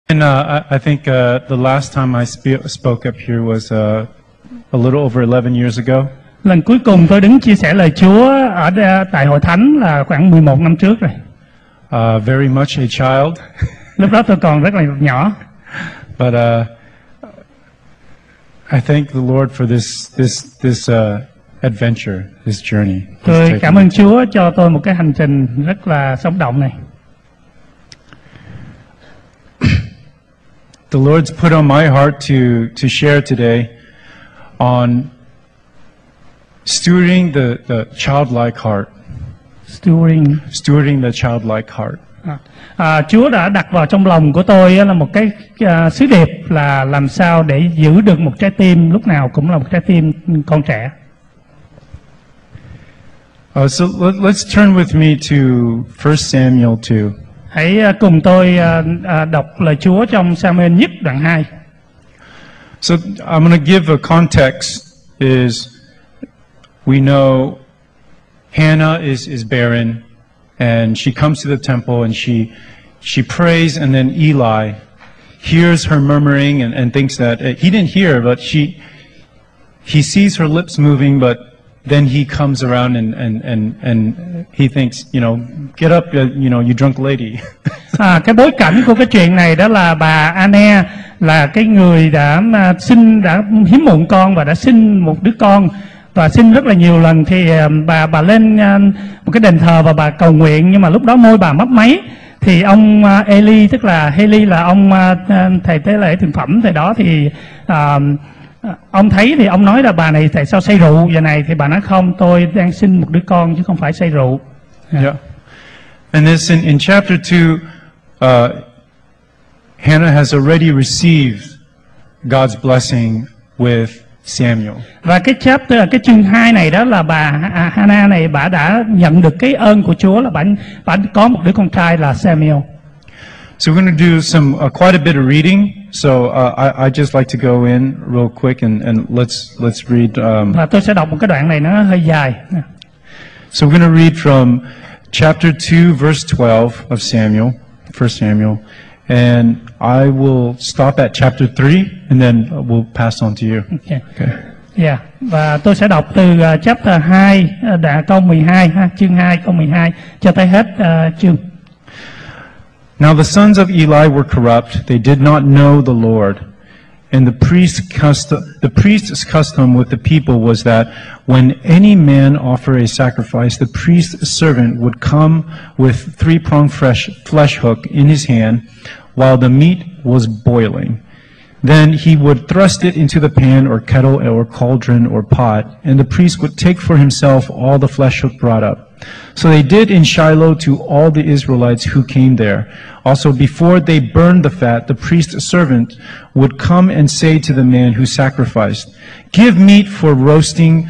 And I think the last time I spoke up here was a little over 11 years ago. Lần cuối cùng tôi đứng chia sẻ lời Chúa ở tại hội thánh là khoảng 11 năm trước rồi. Very much a child. Lúc đó tôi còn rất là nhỏ. But I thank the Lord for this adventure, this journey. Tôi cảm ơn Chúa cho tôi một cái hành trình rất là sống động này. The Lord's put on my heart to share today on stewarding the childlike heart. Stewarding the childlike heart. Chúa đã đặt vào trong lòng của tôi là một cái sứ điệp là làm sao để giữ được một trái tim lúc nào cũng là một trái tim con trẻ. So let's turn with me to 1 Samuel 2. Hãy cùng tôi đọc lời Chúa trong Sa-muel nhất đoạn 2. So I'm going to give a context is we know Hannah is barren and she comes to the temple and she prays, and then Eli hears her murmuring and thinks that he didn't hear, but he sees her lips moving, but then he comes around and he thinks, get up, you drunk lady. Cái bối cảnh của cái chuyện này đó là bà Anne là cái người đã hiếm muộn con và đã sinh một đứa con và sinh rất là nhiều lần, thì bà lên một cái đền thờ và bà cầu nguyện, nhưng mà lúc đó môi bà mấp máy, thì ông Eli, tức là Heli là ông thầy tế lễ thượng phẩm thời đó, thì ông thấy thì ông nói là bà này tại sao say rượu giờ này, thì bà nói không, tôi đang sinh một đứa con chứ không phải say rượu. Yeah. And this in chapter 2, Hannah has already received God's blessing with Samuel. Và cái chương 2 này đó là bà Hannah này, bà đã nhận được cái ơn của Chúa là bà có một đứa con trai là Samuel. So we're going to do some quite a bit of reading. So I just like to go in real quick and let's read. Và tôi sẽ đọc một cái đoạn này nó hơi dài. So we're going to read from chapter 2, verse 12 of Samuel, 1 Samuel, and I will stop at chapter 3, and then we'll pass on to you. Okay. Yeah. Và tôi sẽ đọc từ chapter 2 câu 12 chương 2 câu 12 cho tới hết chương. Now the sons of Eli were corrupt; they did not know the Lord. And the priest's custom with the people was that when any man offered a sacrifice, the priest's servant would come with 3-pronged flesh hook in his hand while the meat was boiling. Then he would thrust it into the pan or kettle or cauldron or pot, and the priest would take for himself all the flesh hook brought up. So they did in Shiloh to all the Israelites who came there. Also, before they burned the fat, the priest's servant would come and say to the man who sacrificed, Give meat for roasting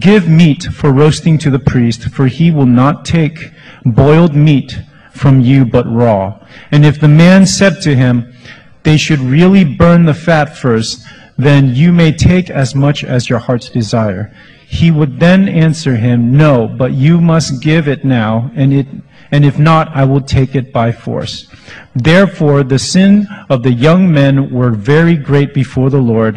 to the priest, for he will not take boiled meat from you but raw. And if the man said to him, They should really burn the fat first, then you may take as much as your heart's desire. He would then answer him, No, but you must give it now, and if not, I will take it by force. Therefore, the sin of the young men were very great before the Lord,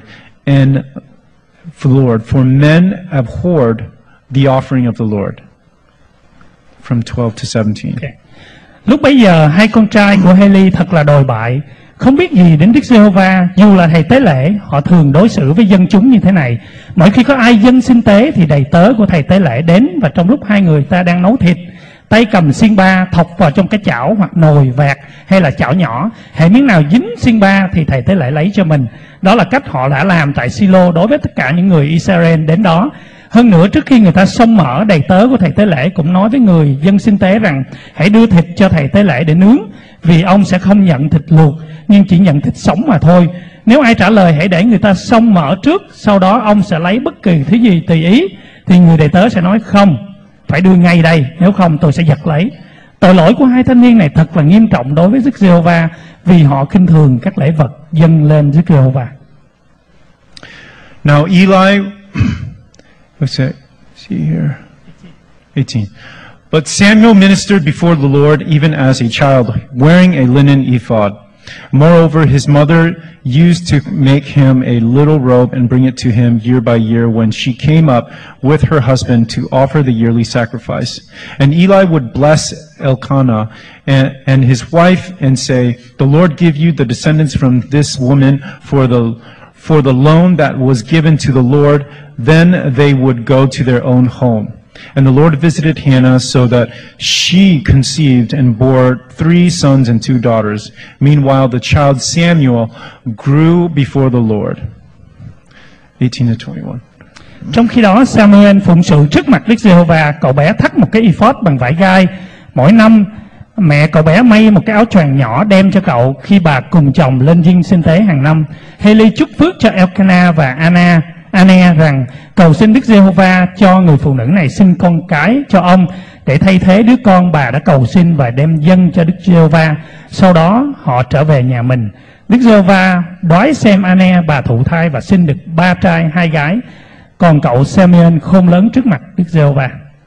for men abhorred the offering of the Lord. From 12 to 17. Okay. Lúc bấy giờ, hai con trai của Heli thật là đồi bại, không biết gì đến Đức Giê-hô-va. Dù là thầy tế lễ, họ thường đối xử với dân chúng như thế này. Mỗi khi có ai dâng xin tế thì đầy tớ của thầy tế lễ đến, và trong lúc hai người ta đang nấu thịt, tay cầm xiên ba thọc vào trong cái chảo hoặc nồi vạc hay là chảo nhỏ, hễ miếng nào dính xiên ba thì thầy tế lễ lấy cho mình. Đó là cách họ đã làm tại Silo đối với tất cả những người Israel đến đó. Hơn nữa, trước khi người ta xông mỡ, đầy tớ của thầy tế lễ cũng nói với người dân xin tế rằng hãy đưa thịt cho thầy tế lễ để nướng, vì ông sẽ không nhận thịt luộc nhưng chỉ nhận thịt sống mà thôi. Nếu ai trả lời hãy để người ta xông mỡ trước, sau đó ông sẽ lấy bất kỳ thứ gì tùy ý, thì người đầy tớ sẽ nói không, phải đưa ngay đây, nếu không tôi sẽ giật lấy. Tội lỗi của hai thanh niên này thật là nghiêm trọng đối với Đức Giê-hô-va, vì họ khinh thường các lễ vật dâng lên Đức Giê-hô-va. Now Eli, what's that? See here, 18. But Samuel ministered before the Lord even as a child, wearing a linen ephod. Moreover, his mother used to make him a little robe and bring it to him year by year when she came up with her husband to offer the yearly sacrifice. And Eli would bless Elkanah and his wife and say, "The Lord give you the descendants from this woman for the loan that was given to the Lord." Then they would go to their own home. And the Lord visited Hannah so that she conceived and bore 3 sons and 2 daughters. Meanwhile, the child Samuel grew before the Lord. 18 to 21. Trong khi đó, Samuel phụng sự trước mặt Đức Giê-hô-va. Cậu bé thắt một cái ephod bằng vải gai. Mỗi năm, mẹ cậu bé may một cái áo choàng nhỏ đem cho cậu khi bà cùng chồng lên dinh sinh tế hàng năm. Hê-li chúc phước cho Elkanah và Anea rằng cầu xin Đức Giê-hô-va cho người phụ nữ này sinh con cái cho ông để thay thế đứa con bà đã cầu xin và đem dâng cho Đức Giê-hô-va. Sau đó họ trở về nhà mình. Đức Giê-hô-va đoái xem Anea bà thụ thai và sinh được 3 trai 2 gái. Còn cậu Samuel khôn lớn trước mặt Đức Giê-hô-va.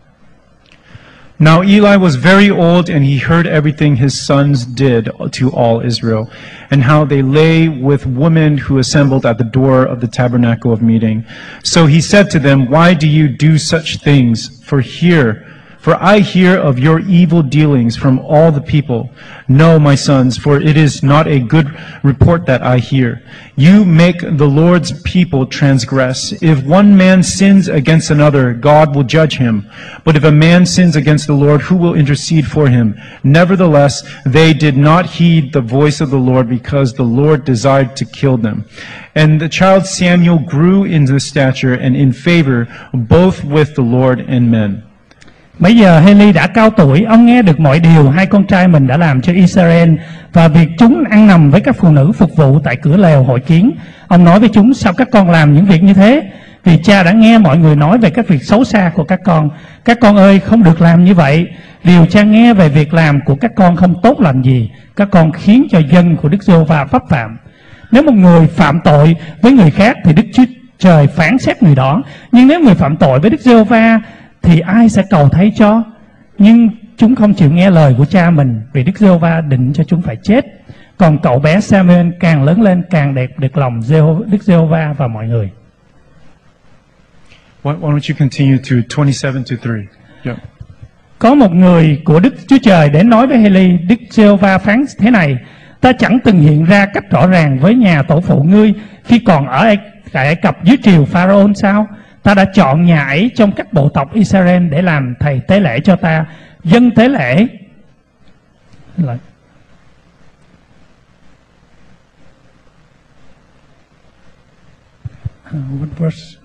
Now Eli was very old, and he heard everything his sons did to all Israel, and how they lay with women who assembled at the door of the tabernacle of meeting. So he said to them, "Why do you do such things? For I hear of your evil dealings from all the people. No, my sons, for it is not a good report that I hear. You make the Lord's people transgress. If one man sins against another, God will judge him. But if a man sins against the Lord, who will intercede for him? Nevertheless, they did not heed the voice of the Lord because the Lord desired to kill them. And the child Samuel grew in the stature and in favor both with the Lord and men." Bây giờ Hê-li đã cao tuổi, ông nghe được mọi điều hai con trai mình đã làm cho Israel và việc chúng ăn nằm với các phụ nữ phục vụ tại cửa lều hội kiến. Ông nói với chúng: "Sao các con làm những việc như thế? Vì cha đã nghe mọi người nói về các việc xấu xa của các con. Các con ơi, không được làm như vậy. Điều cha nghe về việc làm của các con không tốt lành gì. Các con khiến cho dân của Đức Giê-hô-va pháp phạm. Nếu một người phạm tội với người khác thì Đức Chúa Trời phán xét người đó. Nhưng nếu người phạm tội với Đức Giê-hô-va thì ai sẽ cầu thay cho? Nhưng chúng không chịu nghe lời của cha mình, vì Đức Giê-hô-va định cho chúng phải chết. Còn cậu bé Samuel càng lớn lên càng đẹp được lòng Đức Giê-hô-va và mọi người." Why don't you continue to 27 to 3? Yeah. Có một người của Đức Chúa Trời đến nói với Hê-li: "Đức Giê-hô-va phán thế này: Ta chẳng từng hiện ra cách rõ ràng với nhà tổ phụ ngươi khi còn ở Ai Cập dưới triều Pharaoh sao? Ta đã chọn nhà ấy trong các bộ tộc Israel để làm thầy tế lễ cho ta, dân tế lễ." What verse?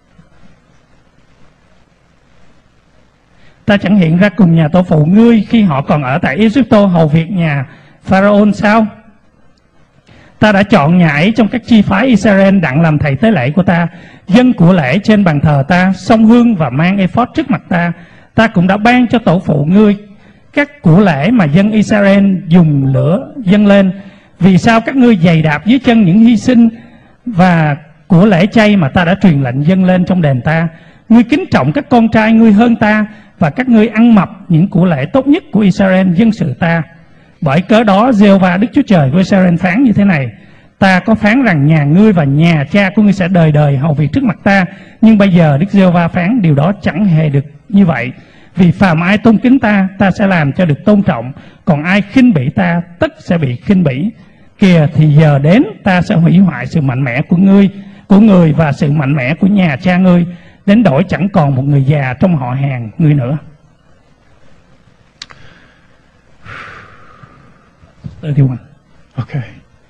Ta chẳng hiện ra cùng nhà tổ phụ ngươi khi họ còn ở tại Egypto hầu việc nhà Pharaoh sao? Ta đã chọn nhà ấy trong các chi phái Israel đặng làm thầy tế lễ của ta, dâng của lễ trên bàn thờ ta, xông hương và mang ephod trước mặt ta. Ta cũng đã ban cho tổ phụ ngươi các của lễ mà dân Israel dùng lửa dâng lên. Vì sao các ngươi giày đạp dưới chân những hy sinh và của lễ chay mà ta đã truyền lệnh dâng lên trong đền ta? Ngươi kính trọng các con trai ngươi hơn ta, và các ngươi ăn mập những của lễ tốt nhất của Israel dân sự ta. Bởi cớ đó Giê-hô-va Đức Chúa Trời của Israel phán như thế này: Ta có phán rằng nhà ngươi và nhà cha của ngươi sẽ đời đời hầu việc trước mặt ta. Nhưng bây giờ Đức Giê-hô-va phán điều đó chẳng hề được như vậy. Vì phàm ai tôn kính ta, ta sẽ làm cho được tôn trọng. Còn ai khinh bỉ ta, tất sẽ bị khinh bỉ. Kìa, thì giờ đến, ta sẽ hủy hoại sự mạnh mẽ của người và sự mạnh mẽ của nhà cha ngươi, đến đổi chẳng còn một người già trong họ hàng ngươi nữa. 31. Okay.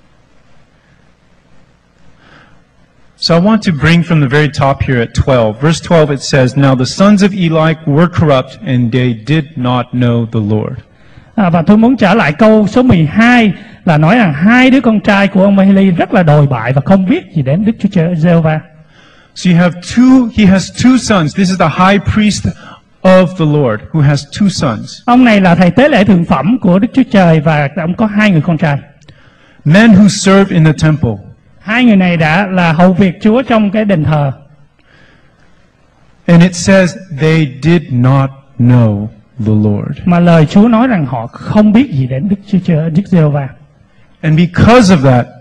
So I want to bring from the very top here at 12. Verse 12 it says, "Now the sons of Eli were corrupt and they did not know the Lord." Và tôi muốn trở lại câu số 12 là nói rằng hai đứa con trai của ông Hê-li rất là đồi bại và không biết gì đến Đức Chúa Trời Giê-hô-va. So he has two sons. This is the high priest of the Lord who has two sons. Ông này là thầy tế lễ thượng phẩm của Đức Chúa Trời và ông có hai người con trai. Men who serve in the temple. Hai người này đã là hầu việc Chúa trong cái đền thờ. And it says they did not know the Lord. Mà lời Chúa nói rằng họ không biết gì đến Đức Chúa Trời, Đức Giê-hô-va. And because of that,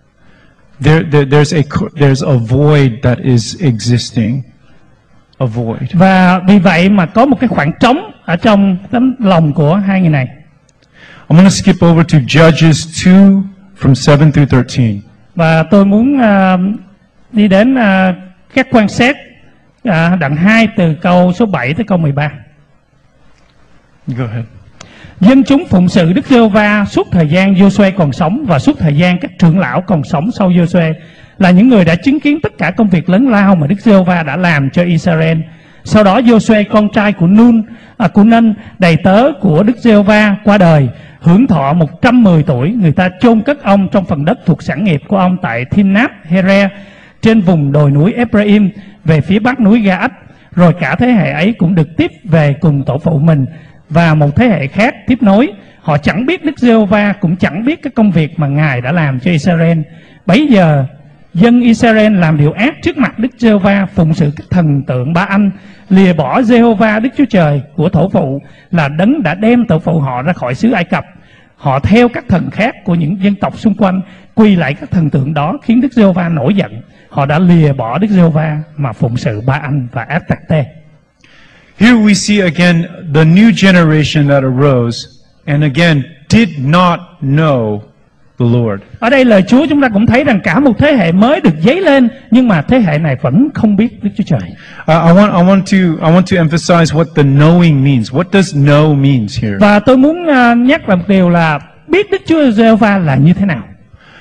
there's a void that is existing. A void. Và vì vậy mà có một cái khoảng trống ở trong tấm lòng của hai người này. I'm going to skip over to Judges 2 from 7 through 13. Và tôi muốn đi đến các quan sát đoạn 2 từ câu số 7 tới câu 13. Go ahead. Dân chúng phụng sự Đức Giê-hô-va suốt thời gian Giô-suê còn sống và suốt thời gian các trưởng lão còn sống sau Giô-suê, là những người đã chứng kiến tất cả công việc lớn lao mà Đức Giê-hô-va đã làm cho Israel. Sau đó Giô-suê con trai của Nun, đầy tớ của Đức Giê-hô-va qua đời, hưởng thọ 110 tuổi. Người ta chôn cất ông trong phần đất thuộc sản nghiệp của ông tại Timnath-Heres trên vùng đồi núi Ephraim về phía bắc núi Ga-ách. Rồi cả thế hệ ấy cũng được tiếp về cùng tổ phụ mình, và một thế hệ khác tiếp nối. Họ chẳng biết Đức Giê-hô-va, cũng chẳng biết các công việc mà Ngài đã làm cho Israel. Bấy giờ dân Israel làm điều ác trước mặt Đức Giê-hô-va, phụng sự các thần tượng Ba-anh, lìa bỏ Giê-hô-va Đức Chúa Trời của tổ phụ, là đấng đã đem tổ phụ họ ra khỏi xứ Ai Cập. Họ theo các thần khác của những dân tộc xung quanh, quỳ lại các thần tượng đó, khiến Đức Giê-hô-va nổi giận. Họ đã lìa bỏ Đức Giê-hô-va mà phụng sự Ba-anh và Ác-tạc-tê. Here we see again the new generation that arose and again did not know the Lord. Ở đây lời Chúa chúng ta cũng thấy rằng cả một thế hệ mới được dấy lên, nhưng mà thế hệ này vẫn không biết Đức Chúa Trời. I want to emphasize what the knowing means. What does know means here? Và tôi muốn nhắc lại một điều là biết Đức Chúa Giê-hô-va là như thế nào.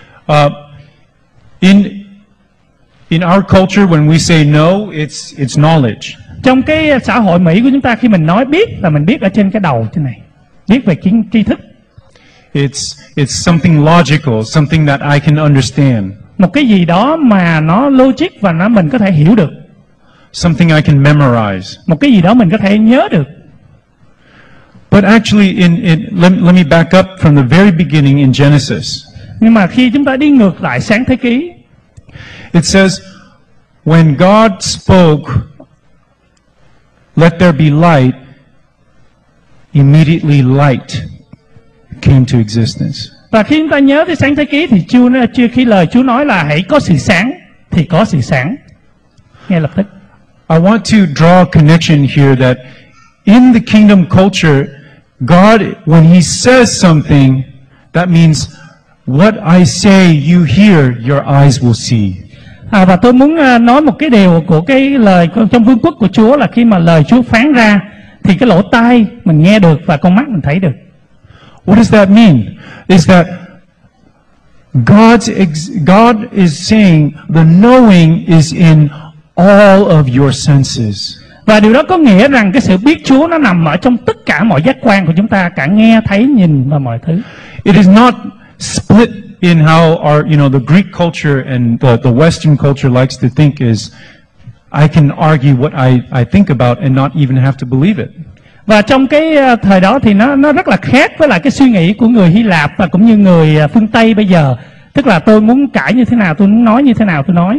In our culture, when we say know, it's knowledge. Trong cái xã hội Mỹ của chúng ta, khi mình nói biết là mình biết ở trên cái đầu thế này, biết về tri thức. It's something logical, something that I can understand. Một cái gì đó mà nó logic và mình có thể hiểu được. Something I can memorize. Một cái gì đó mình có thể nhớ được. But actually, let me back up from the very beginning in Genesis. Nhưng mà khi chúng ta đi ngược lại Sáng Thế Ký, it says, when God spoke, let there be light, immediately light came to existence. Và khi chúng ta nhớ tới Sáng Thế Ký thì khi lời Chúa nói là hãy có sự sáng thì có sự sáng ngay lập tức. I want to draw a connection here that in the kingdom culture, God, when He says something, that means what I say, you hear, your eyes will see. Và tôi muốn nói một cái điều của cái lời trong vương quốc của Chúa là khi mà lời Chúa phán ra thì cái lỗ tai mình nghe được và con mắt mình thấy được. What does that mean? Is that God is saying the knowing is in all of your senses. Và điều đó có nghĩa rằng cái sự biết Chúa nó nằm ở trong tất cả mọi giác quan của chúng ta, cả nghe, thấy, nhìn và mọi thứ. It is not split in how the Greek culture and the Western culture likes to think is I can argue what I think about and not even have to believe it. Và trong cái thời đó thì nó rất là khác với lại cái suy nghĩ của người Hy Lạp và cũng như người phương Tây bây giờ. Tức là tôi muốn cãi như thế nào, tôi muốn nói như thế nào tôi nói.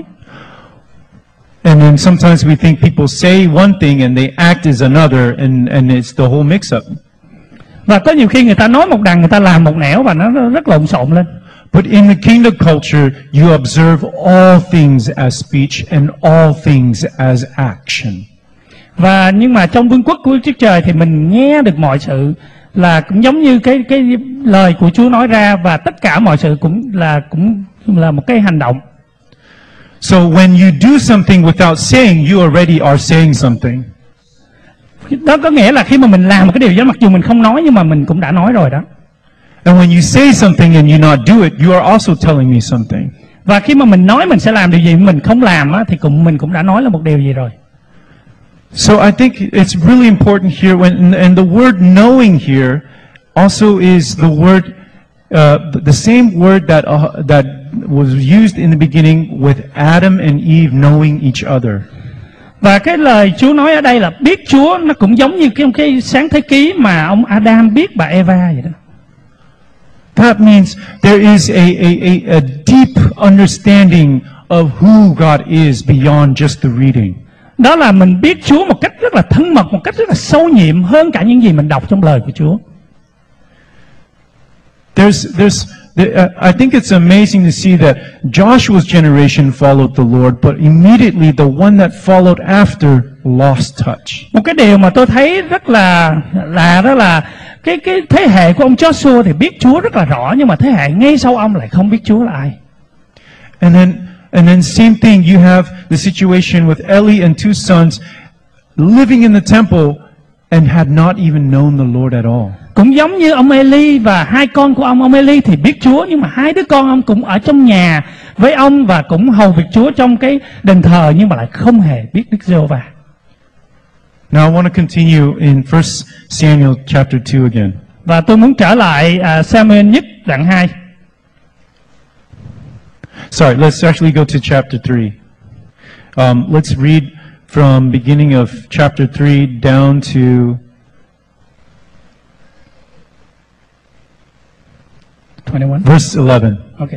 And then sometimes we think people say one thing and they act as another and it's the whole mix up. Và có nhiều khi người ta nói một đằng, người ta làm một nẻo và nó rất lộn xộn lên. But in the kingdom culture, you observe all things as speech and all things as action. Và nhưng mà trong vương quốc của Chúa Trời thì mình nghe được mọi sự là cũng giống như cái lời của Chúa nói ra, và tất cả mọi sự cũng là một cái hành động. So when you do something without saying, you already are saying something. Đó có nghĩa là khi mà mình làm một cái điều đó, mặc dù mình không nói nhưng mà mình cũng đã nói rồi đó. And when you say something and you not do it, you are also telling me something. Và khi mà mình nói mình sẽ làm điều gì, mình không làm á, thì mình cũng đã nói là một điều gì rồi. So I think it's really important here and the word knowing here also is the word the same word that was used in the beginning with Adam and Eve knowing each other. Và cái lời Chúa nói ở đây là biết Chúa, nó cũng giống như cái Sáng Thế Ký mà ông Adam biết bà Eva vậy đó. That means there is a deep understanding of who God is beyond just the reading. Đó là mình biết Chúa một cách rất là thân mật, một cách rất là sâu nhiệm hơn cả những gì mình đọc trong lời của Chúa. I think it's amazing to see that Joshua's generation followed the Lord, but immediately the one that followed after lost touch. Một cái điều mà tôi thấy rất là lạ đó là cái thế hệ của ông Joshua thì biết Chúa rất là rõ, nhưng mà thế hệ ngay sau ông lại không biết Chúa là ai. And then same thing, you have the situation with Eli and two sons living in the temple and had not even known the Lord at all. Cũng giống như ông Eli và hai con của ông Eli thì biết Chúa, nhưng mà hai đứa con ông cũng ở trong nhà với ông và cũng hầu việc Chúa trong cái đền thờ, nhưng mà lại không hề biết Đức Giê-hô-va. Now I want to continue in 1 Samuel chapter 2 again. Và tôi muốn trở lại Samuel nhất đoạn 2. Sorry, let's actually go to chapter 3. Let's read from beginning of chapter 3 down to 21. verse 11. Okay.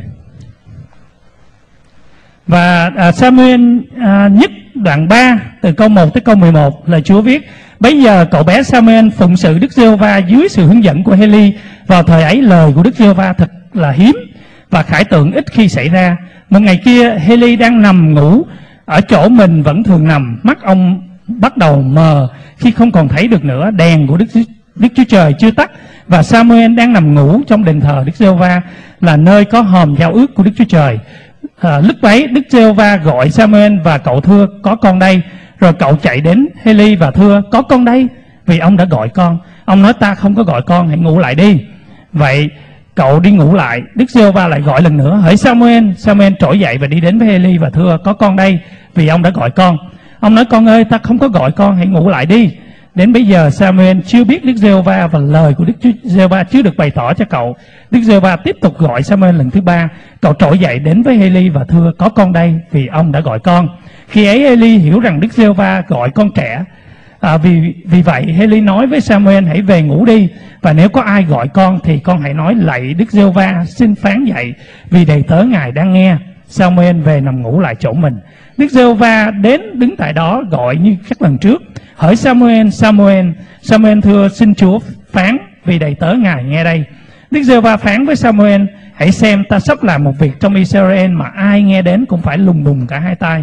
Và Samuel nhất đoạn 3 từ câu 1 tới câu 11 là Chúa viết: Bấy giờ cậu bé Samuel phụng sự Đức Giê-hô-va dưới sự hướng dẫn của Hê-li. Vào thời ấy lời của Đức Giê-hô-va thật là hiếm và khải tượng ít khi xảy ra. Một ngày kia Hê-li đang nằm ngủ ở chỗ mình vẫn thường nằm, mắt ông bắt đầu mờ khi không còn thấy được nữa, đèn của Đức Chúa Trời chưa tắt, và Samuel đang nằm ngủ trong đền thờ Đức Giê-hô-va là nơi có hòm giao ước của Đức Chúa Trời. Lúc ấy Đức Giê-hô-va gọi Samuel và cậu thưa: Có con đây. Rồi cậu chạy đến Hê-li và thưa: Có con đây, vì ông đã gọi con. Ông nói: Ta không có gọi con, hãy ngủ lại đi. Vậy cậu đi ngủ lại. Đức Giê-hô-va lại gọi lần nữa: Hỡi Samuel. Samuel trỗi dậy và đi đến với Hê-li và thưa: Có con đây, vì ông đã gọi con. Ông nói: Con ơi, ta không có gọi con, hãy ngủ lại đi. Đến bây giờ Samuel chưa biết Đức Giê-hô-va và lời của Đức Giê-hô-va chưa được bày tỏ cho cậu. Đức Giê-hô-va tiếp tục gọi Samuel lần thứ 3. Cậu trỗi dậy đến với Hê-li và thưa: Có con đây, vì ông đã gọi con. Khi ấy Hê-li hiểu rằng Đức Giê-hô-va gọi con trẻ. Vì vậy Hê-li nói với Samuel: Hãy về ngủ đi, và nếu có ai gọi con thì con hãy nói: Lạy Đức Giê-hô-va, xin phán dậy, vì đầy tớ ngài đang nghe. Samuel về nằm ngủ lại chỗ mình. Đức Giê-hô-va đến đứng tại đó gọi như các lần trước: Hỡi Samuel, Samuel. Samuel thưa: Xin Chúa phán, vì đầy tớ ngài nghe đây. Đức Giê-hô-va phán với Samuel: Hãy xem, ta sắp làm một việc trong Israel mà ai nghe đến cũng phải lùng bùng cả hai tai.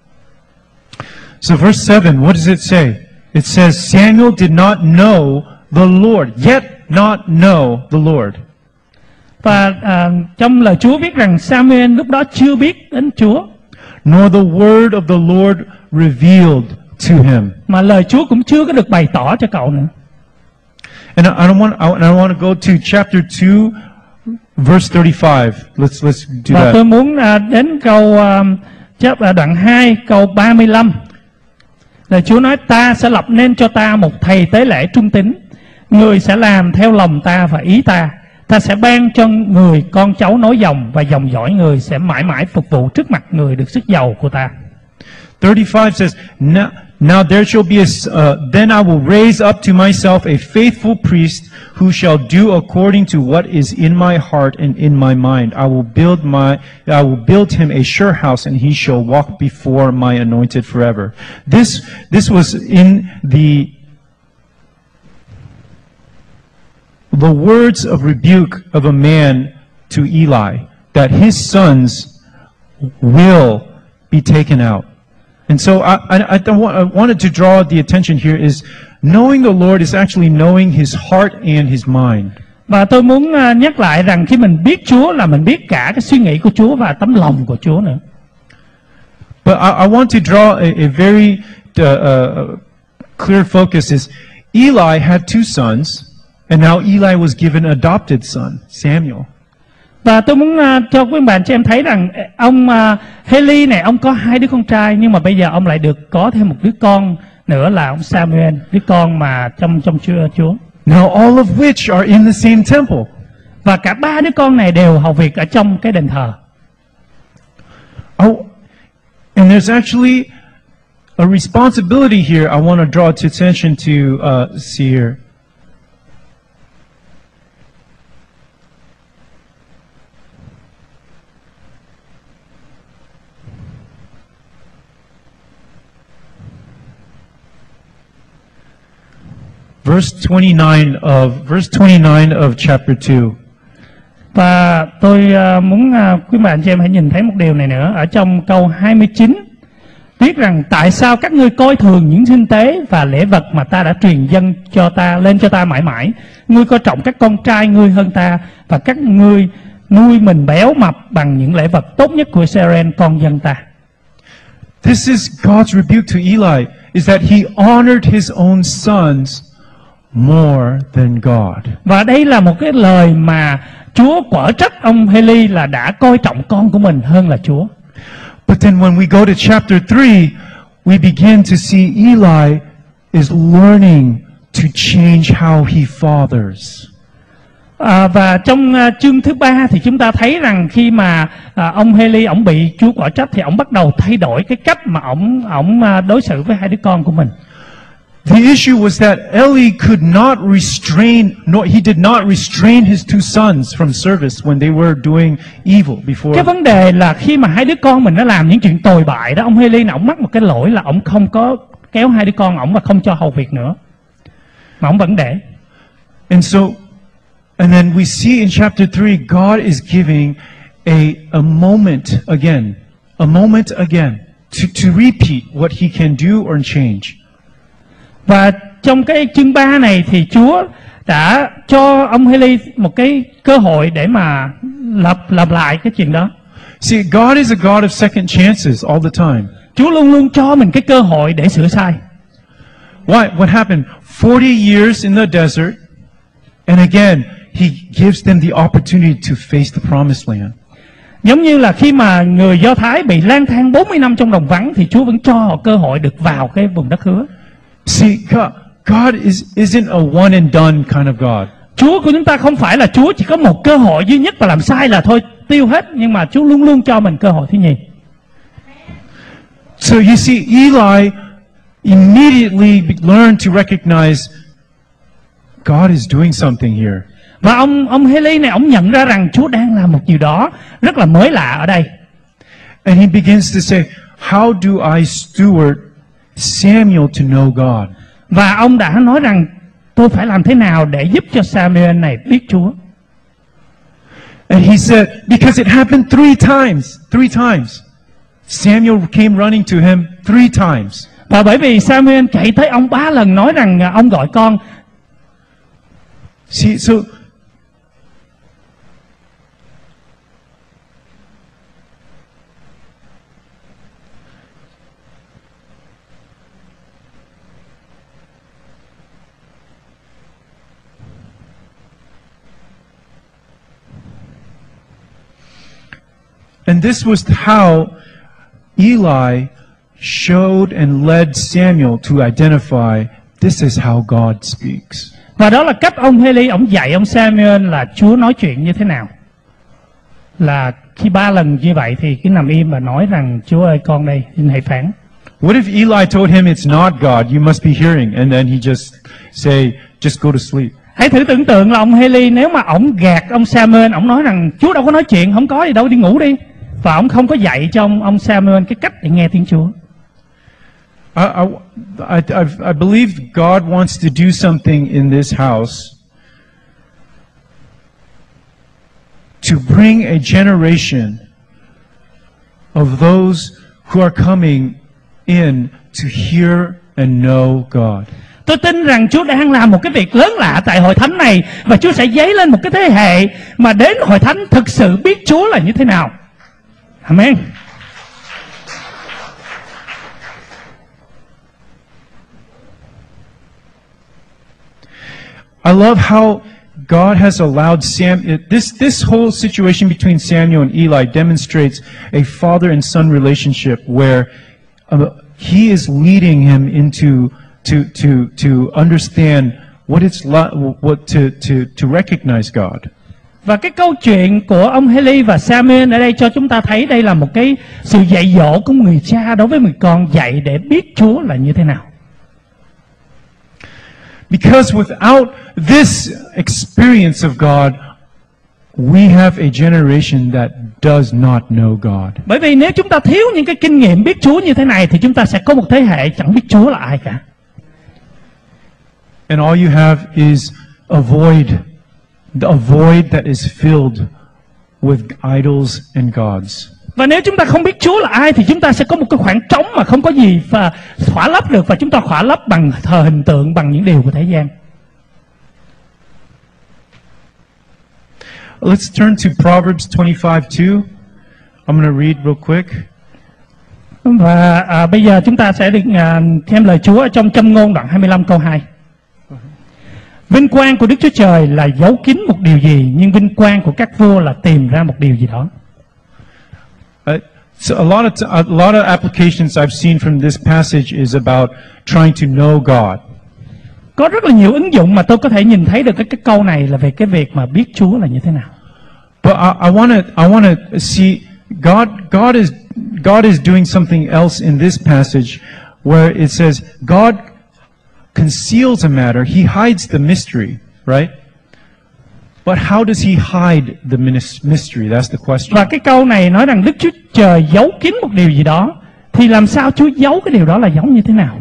So verse 7, what does it say? It says, Samuel did not know the Lord, yet not know the Lord. Và trong lời Chúa viết rằng Samuel lúc đó chưa biết đến Chúa, Nor the word of the Lord revealed to him. mà lời Chúa cũng chưa có được bày tỏ cho cậu nữa. And I want to go to chapter 2, verse 35. Let's do Và that. tôi muốn đến câu đoạn 2 câu 35. Lời Chúa nói: Ta sẽ lập nên cho ta một thầy tế lễ trung tín, người sẽ làm theo lòng ta và ý ta. Ta sẽ ban cho người con cháu nối dòng, và dòng dõi người sẽ mãi mãi phục vụ trước mặt người được sức giàu của ta. 35 says, Now there shall be then I will raise up to myself a faithful priest who shall do according to what is in my heart and in my mind. I will build him a sure house, and he shall walk before my anointed forever. This was in the words of rebuke of a man to Eli, that his sons will be taken out. And so I wanted to draw the attention here is knowing the Lord is actually knowing his heart and his mind. Và tôi muốn nhắc lại rằng khi mình biết Chúa là mình biết cả cái suy nghĩ của Chúa và tấm lòng của Chúa nữa. But I want to draw a very clear focus is Eli had two sons, and now Eli was given an adopted son, Samuel. Và tôi muốn cho quý bạn cho em thấy rằng ông Hê-li này, ông có hai đứa con trai, nhưng mà bây giờ ông lại được có thêm một đứa con nữa là ông Samuel, đứa con mà trong Chúa. Now all of which are in the same temple. Và cả ba đứa con này đều hầu việc ở trong cái đền thờ. Oh, and there's actually a responsibility here I want to draw attention to see here. Verse 29 of chapter 2. Và tôi muốn quý bạn chị em hãy nhìn thấy một điều này nữa. Ở trong câu 29 viết rằng: tại sao các ngươi coi thường những sinh tế và lễ vật mà ta đã truyền dâng cho ta lên cho ta mãi mãi? Ngươi coi trọng các con trai ngươi hơn ta, và các ngươi nuôi mình béo mập bằng những lễ vật tốt nhất của Israel con dân ta. This is God's rebuke to Eli, is that he honored his own sons more than God. Và đây là một cái lời mà Chúa quở trách ông Hê-li là đã coi trọng con của mình hơn là Chúa. But then when we go to chapter 3, we begin to see Eli is learning to change how he fathers. Và trong chương thứ 3 thì chúng ta thấy rằng khi mà ông Hê-li ổng bị Chúa quở trách thì ổng bắt đầu thay đổi cái cách mà ổng đối xử với hai đứa con của mình. The issue was that Eli could not restrain, he did not restrain his two sons from service when they were doing evil before. Cái vấn đề là khi mà hai đứa con mình nó làm những chuyện tồi bại đó, ông Hê-li ổng mắc một cái lỗi là ổng không có kéo hai đứa con ổng và không cho hầu việc nữa, mà ổng vẫn để. And then we see in chapter 3, God is giving a moment again to repeat what he can do or change. Và trong cái chương 3 này thì Chúa đã cho ông Hê-li một cái cơ hội để mà lặp lại cái chuyện đó. See, God is a God of second chances all the time. Chúa luôn luôn cho mình cái cơ hội để sửa sai. What happened? 40 years in the desert, and again, he gives them the opportunity to face the promised land. Giống như là khi mà người Do Thái bị lang thang 40 năm trong đồng vắng thì Chúa vẫn cho họ cơ hội được vào cái vùng đất hứa. See, God isn't a one and done kind of God. Chúa của chúng ta không phải là Chúa chỉ có một cơ hội duy nhất và làm sai là thôi tiêu hết, nhưng mà Chúa luôn luôn cho mình cơ hội thứ nhì. So you see, Eli immediately learned to recognize God is doing something here. Và ông Hê-li này ông nhận ra rằng Chúa đang làm một điều đó rất là mới lạ ở đây. And he begins to say, how do I steward Samuel to know God? Và ông đã nói rằng tôi phải làm thế nào để giúp cho Samuel này biết Chúa. And he said, because it happened three times. Samuel came running to him 3 times. Và bởi vì Samuel chạy tới ông 3 lần nói rằng ông gọi con. See, so and this was how Eli showed and led Samuel to identify this is how God speaks. Và đó là cách ông Hê-li ông dạy ông Samuel là Chúa nói chuyện như thế nào. Là khi 3 lần như vậy thì cứ nằm im và nói rằng Chúa ơi con đây xin hãy phán. What if Eli told him it's not God, you must be hearing, and then he just say, just go to sleep? Hãy thử tưởng tượng là ông Hê-li nếu mà ổng gạt ông Samuel, ổng nói rằng Chúa đâu có nói chuyện, không có gì đâu, đi ngủ đi. Và ông không có dạy cho ông Samuel cái cách để nghe tiếng Chúa. I believe God wants to do something in this house to bring a generation of those who are coming in to hear and know God. Tôi tin rằng Chúa đang làm một cái việc lớn lạ tại hội thánh này, và Chúa sẽ dấy lên một cái thế hệ mà đến hội thánh thực sự biết Chúa là như thế nào. Amen. I love how God has allowed this whole situation between Samuel and Eli demonstrates a father and son relationship where he is leading him into to understand what it's like, to recognize God. Và cái câu chuyện của ông Hê-li và Samuel ở đây cho chúng ta thấy đây là một cái sự dạy dỗ của người cha đối với người con, dạy để biết Chúa là như thế nào. Because without this experience of God, we have a generation that does not know God. Bởi vì nếu chúng ta thiếu những cái kinh nghiệm biết Chúa như thế này thì chúng ta sẽ có một thế hệ chẳng biết Chúa là ai cả. And all you have is a void that is filled with idols and gods. Và nếu chúng ta không biết Chúa là ai thì chúng ta sẽ có một cái khoảng trống mà không có gì và khỏa lấp được, và chúng ta khỏa lấp bằng thờ hình tượng, bằng những điều của thế gian. Let's turn to Proverbs 25:2. I'm going to read real quick. Và bây giờ chúng ta sẽ được xem lời Chúa ở trong Châm Ngôn đoạn 25 câu 2. Vinh quang của Đức Chúa Trời là giấu kín một điều gì, nhưng vinh quang của các vua là tìm ra một điều gì đó. So a lot of applications I've seen from this passage is about trying to know God. Có rất là nhiều ứng dụng mà tôi có thể nhìn thấy được cái câu này là về cái việc mà biết Chúa là như thế nào. But I want to see God is doing something else in this passage where it says God conceals a matter, he hides the mystery, right? But how does he hide the mystery? That's the question. Và cái câu này nói rằng Đức Chúa Trời giấu kín một điều gì đó, thì làm sao Chúa giấu cái điều đó là giấu như thế nào?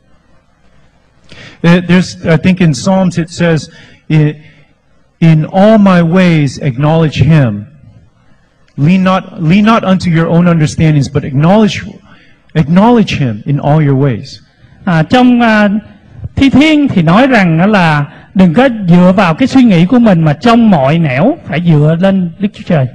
There's, I think in Psalms it says, in all my ways acknowledge him. Lean not unto your own understandings, but acknowledge him in all your ways. Trong Thi Thiên thì nói rằng là đừng có dựa vào cái suy nghĩ của mình, mà trong mọi nẻo phải dựa lên Đức Chúa Trời.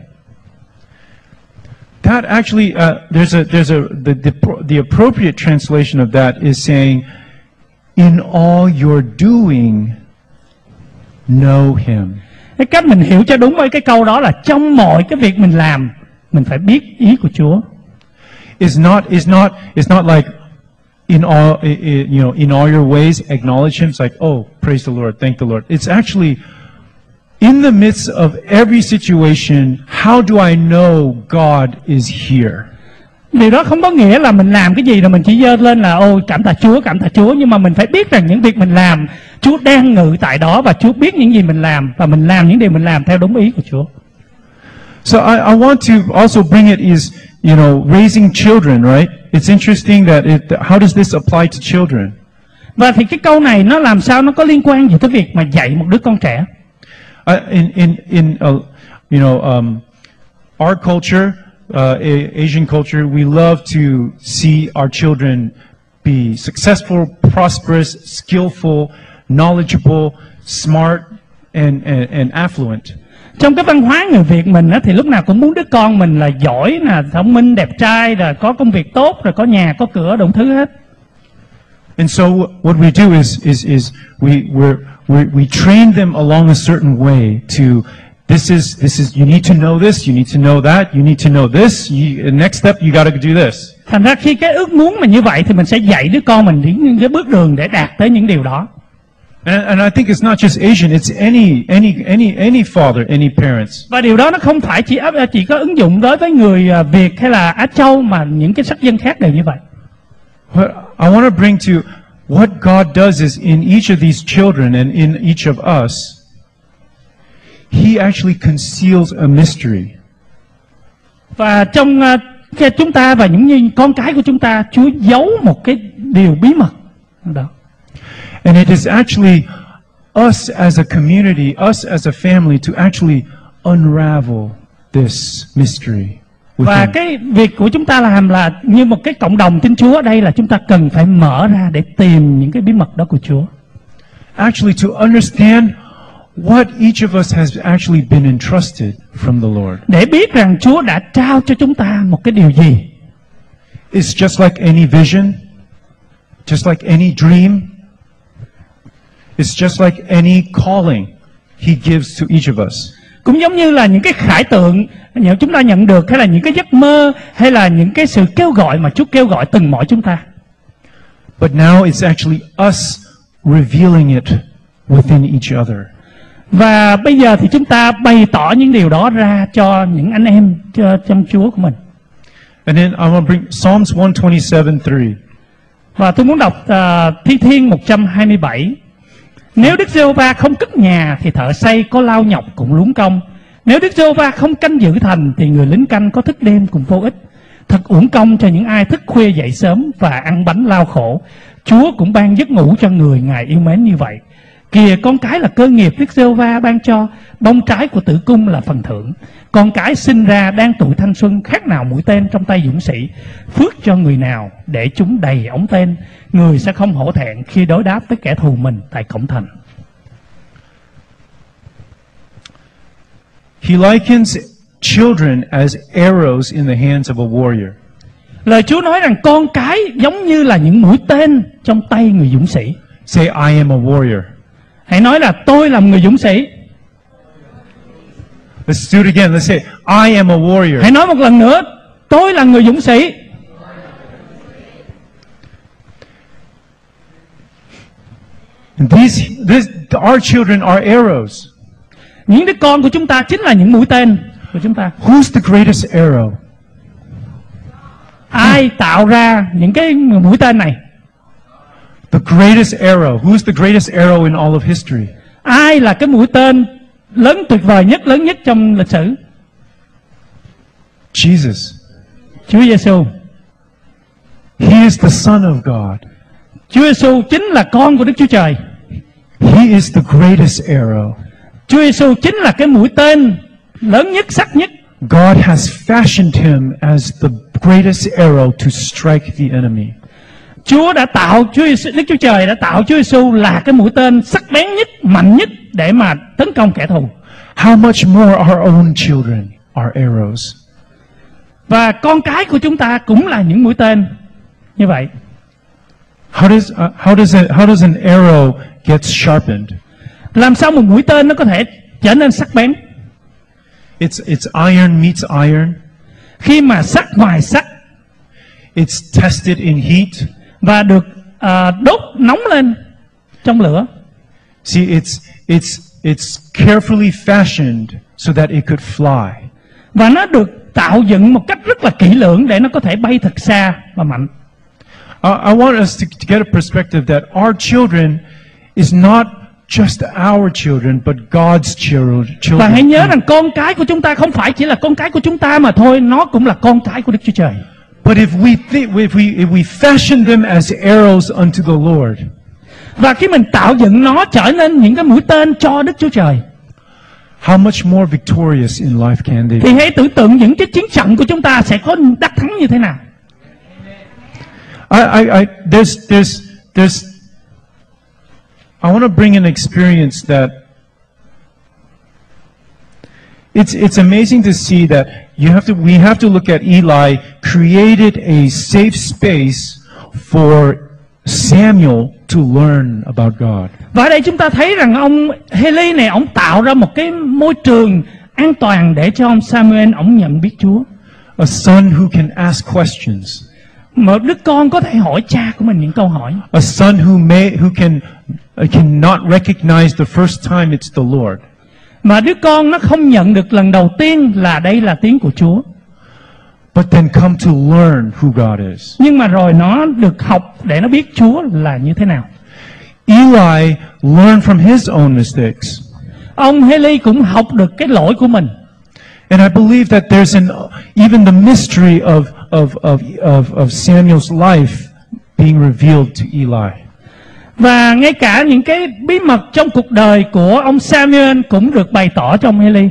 That actually, the appropriate translation of that is saying, in all your doing, know him. Cái cách mình hiểu cho đúng với cái câu đó là trong mọi cái việc mình làm, mình phải biết ý của Chúa. It's not like in all in all your ways acknowledge him. It's like, oh, praise the Lord, thank the Lord. It's actually in the midst of every situation, how do I know God is here? Điều đó không có nghĩa là mình làm cái gì rồi mình chỉ dơ lên là ôi cảm tạ Chúa, nhưng mà mình phải biết rằng những việc mình làm, Chúa đang ngự tại đó và Chúa biết những gì mình làm, và mình làm những điều mình làm theo đúng ý của Chúa. So I want to also bring it is, raising children, right? It's interesting that how does this apply to children? Và thì cái câu này nó làm sao nó có liên quan gì tới việc mà dạy một đứa con trẻ? Our culture, Asian culture, we love to see our children be successful, prosperous, skillful, knowledgeable, smart, and affluent. Trong cái văn hóa người Việt mình á, thì lúc nào cũng muốn đứa con mình là giỏi, là thông minh, đẹp trai, rồi có công việc tốt, rồi có nhà, có cửa, đủ thứ hết. And so what we do is we train them along a certain way to this is you need to know this, you need to know that, you need to know this. Next step you got to do this. Thành ra khi cái ước muốn mà như vậy thì mình sẽ dạy đứa con mình những cái bước đường để đạt tới những điều đó. And I think it's not just Asian, it's any father, any parents. Và điều đó nó không phải chỉ có ứng dụng đối với người Việt hay là Á Châu, mà những cái sắc dân khác đều như vậy. What I want to bring to what God does is in each of these children and in each of us, he actually conceals a mystery. Và trong chúng ta và những như con cái của chúng ta, Chúa giấu một cái điều bí mật đó. And it is actually us as a community, us as a family to actually unravel this mystery. Và cái việc của chúng ta làm là như một cái cộng đồng tin Chúa ở đây là chúng ta cần phải mở ra để tìm những cái bí mật đó của Chúa. Actually to understand what each of us has actually been entrusted from the Lord. Để biết rằng Chúa đã trao cho chúng ta một cái điều gì. It's just like any vision, just like any dream. It's just like any calling he gives to each of us. Cũng giống như là những cái khải tượng chúng ta nhận được, hay là những cái giấc mơ, hay là những cái sự kêu gọi mà Chúa kêu gọi từng mỗi chúng ta. But now it's actually us revealing it within each other. Và bây giờ thì chúng ta bày tỏ những điều đó ra cho những anh em trong Chúa của mình. And then I want to bring Psalms 127:3. Và tôi muốn đọc Thi Thiên 127. Nếu Đức Giê-hô-va không cất nhà thì thợ xây có lao nhọc cũng luống công. Nếu Đức Giê-hô-va không canh giữ thành thì người lính canh có thức đêm cũng vô ích. Thật uổng công cho những ai thức khuya dậy sớm và ăn bánh lao khổ. Chúa cũng ban giấc ngủ cho người Ngài yêu mến như vậy. Kìa con cái là cơ nghiệp Đức Giê-hô-va ban cho, bông trái của tử cung là phần thưởng. Con cái sinh ra đang tuổi thanh xuân, khác nào mũi tên trong tay dũng sĩ. Phước cho người nào để chúng đầy ống tên, người sẽ không hổ thẹn khi đối đáp với kẻ thù mình tại cổng thành. He likens children as arrows in the hands of a warrior. Lời Chúa nói rằng con cái giống như là những mũi tên trong tay người dũng sĩ. Say, I am a warrior. Hãy nói là tôi là người dũng sĩ. Let's do it again. Let's say, I am a warrior. Hãy nói một lần nữa, tôi là người dũng sĩ. Our children are arrows. Những đứa con của chúng ta chính là những mũi tên của chúng ta. Who's the greatest arrow? Ai tạo ra những cái mũi tên này? The greatest arrow. Who's the greatest arrow in all of history? Ai là cái mũi tên tuyệt vời nhất, lớn nhất trong lịch sử? Jesus. Chúa Giêsu. He is the Son of God. Chúa Giêsu chính là con của Đức Chúa Trời. He is the greatest arrow. Chúa Giêsu chính là cái mũi tên lớn nhất, sắc nhất. God has fashioned him as the greatest arrow to strike the enemy. Đức Chúa Trời đã tạo Chúa Giêsu là cái mũi tên sắc bén nhất, mạnh nhất để mà tấn công kẻ thù. How much more our own children are arrows. Và con cái của chúng ta cũng là những mũi tên như vậy. How does an arrow get sharpened? Làm sao một mũi tên nó có thể trở nên sắc bén? It's iron meets iron. Khi mà sắt ngoài sắt. It's tested in heat. Và được đốt nóng lên trong lửa. See, it's carefully fashioned so that it could fly. Và nó được tạo dựng một cách rất là kỹ lưỡng để nó có thể bay thật xa và mạnh. I want us to get a perspective that our children is not just our children, but God's children. Và hãy nhớ rằng con cái của chúng ta không phải chỉ là con cái của chúng ta mà thôi, nó cũng là con cái của Đức Chúa Trời. But if we fashion them as arrows unto the Lord, và khi mình tạo dựng nó trở nên những cái mũi tên cho Đức Chúa Trời, how much more victorious in life can they be? Thì hãy tưởng tượng những cái chiến trận của chúng ta sẽ có đắc thắng như thế nào. I want to bring an experience that it's amazing to see that we have to look at Eli created a safe space for Samuel to learn about God. Và ở đây chúng ta thấy rằng ông Heli này ông tạo ra một cái môi trường an toàn để cho ông Samuel ông nhận biết Chúa. A son who can ask questions. Một đứa con có thể hỏi cha của mình những câu hỏi. A son who can not recognize the first time it's the Lord. Mà đứa con nó không nhận được lần đầu tiên là đây là tiếng của Chúa. But then come to learn who God is. Nhưng mà rồi nó được học để nó biết Chúa là như thế nào. Eli learned from his own mistakes. Ông Heli cũng học được cái lỗi của mình. And I believe that there's even the mystery of Samuel's life being revealed to Eli. Và ngay cả những cái bí mật trong cuộc đời của ông Samuel cũng được bày tỏ cho ông Heli.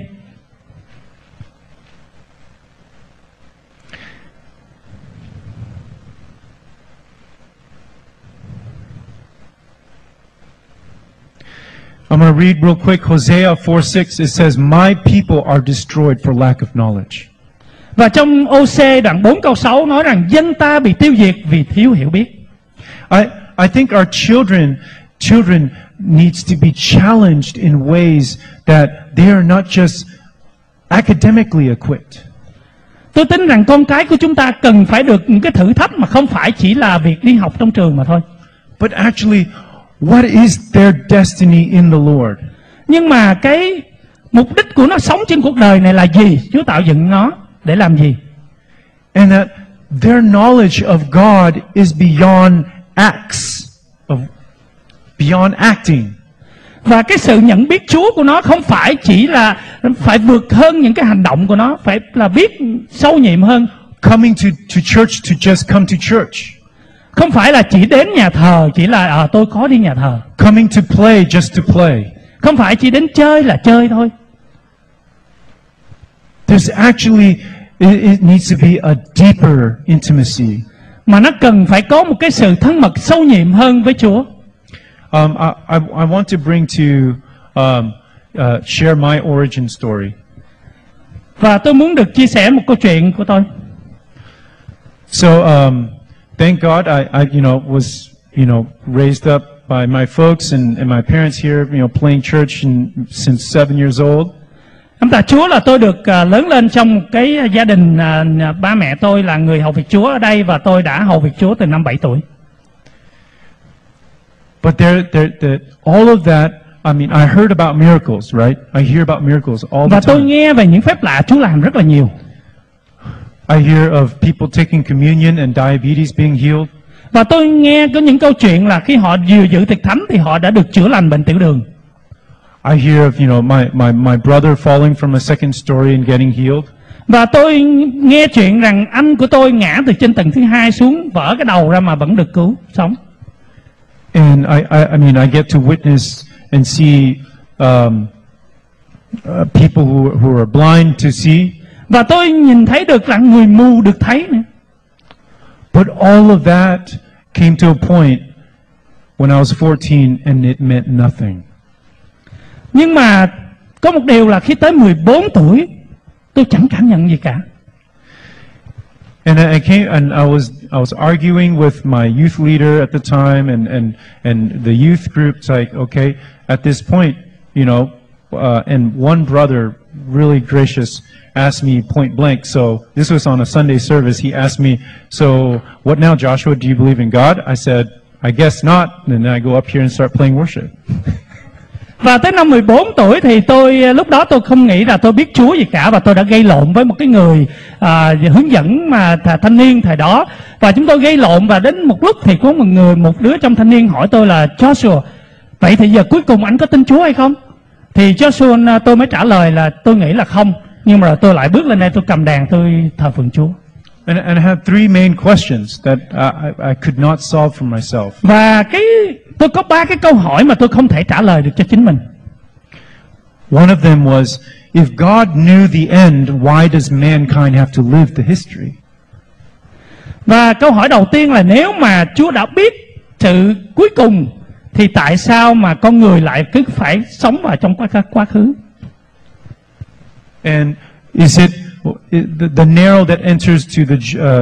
I'm going to read real quick Hosea 4:6. It says, "My people are destroyed for lack of knowledge." Và trong OC đoạn 4 câu 6 nói rằng dân ta bị tiêu diệt vì thiếu hiểu biết. I think our children needs to be challenged in ways that they are not just academically equipped. Tôi tin rằng con cái của chúng ta cần phải được những cái thử thách mà không phải chỉ là việc đi học trong trường mà thôi. But actually, what is their destiny in the Lord? Nhưng mà cái mục đích của nó sống trên cuộc đời này là gì? Chúa tạo dựng nó để làm gì? And that their knowledge of God is beyond acting. Và cái sự nhận biết Chúa của nó không phải chỉ là phải vượt hơn những cái hành động của nó, phải là biết sâu nhiệm hơn. Coming to church to just come to church. Không phải là chỉ đến nhà thờ, chỉ là tôi có đi nhà thờ. Coming to play just to play. Không phải chỉ đến chơi là chơi thôi. There's actually, it needs to be a deeper intimacy. Mà nó cần phải có một cái sự thân mật sâu nhiệm hơn với Chúa. I want to bring to share my origin story. Và tôi muốn được chia sẻ một câu chuyện của tôi. So, thank God I was, raised up by my folks and my parents here, playing church since 7 years old. Cảm tạ Chúa là tôi được lớn lên trong một cái gia đình, ba mẹ tôi là người hầu việc Chúa ở đây và tôi đã hầu việc Chúa từ năm 7 tuổi. But all of that, I heard about miracles, right? I hear about miracles all the Và tôi time. nghe về những phép lạ Chúa làm rất là nhiều. I hear of people taking communion and diabetes being healed. Và tôi nghe có những câu chuyện là khi họ vừa dự tiệc thánh thì họ đã được chữa lành bệnh tiểu đường. I hear of, my brother falling from a second story and getting healed. Và tôi nghe chuyện rằng anh của tôi ngã từ trên tầng thứ 2 xuống, vỡ cái đầu ra mà vẫn được cứu sống. And I get to witness and see people who are blind to see. Và tôi nhìn thấy được là người mù được thấy nữa. But all of that came to a point when I was 14 and it meant nothing. Nhưng mà có một điều là khi tới 14 tuổi tôi chẳng cảm nhận gì cả. And I came and I was arguing with my youth leader at the time and the youth group. It's like, okay, at this point, and one brother really gracious asked me point blank. So this was on a Sunday service. He asked me, so what now, Joshua? Do you believe in God? I said, I guess not. And then I go up here and start playing worship. Và tới năm 14 tuổi thì lúc đó tôi không nghĩ là tôi biết Chúa gì cả, và tôi đã gây lộn với một cái người hướng dẫn mà thanh niên thời đó. Và chúng tôi gây lộn, và đến một lúc thì có một đứa trong thanh niên hỏi tôi là Joshua, vậy thì giờ cuối cùng anh có tin Chúa hay không? Thì Joshua tôi mới trả lời là tôi nghĩ là không. Nhưng mà tôi lại bước lên đây, tôi cầm đàn, tôi thờ phượng Chúa. And I have three main questions that I could not solve for myself. Và tôi có 3 cái câu hỏi mà tôi không thể trả lời được cho chính mình. One of them was, if God knew the end, why does mankind have to live the history? Và câu hỏi đầu tiên là nếu mà Chúa đã biết sự cuối cùng thì tại sao mà con người lại cứ phải sống vào trong quá khứ? And is it the narrow that enters to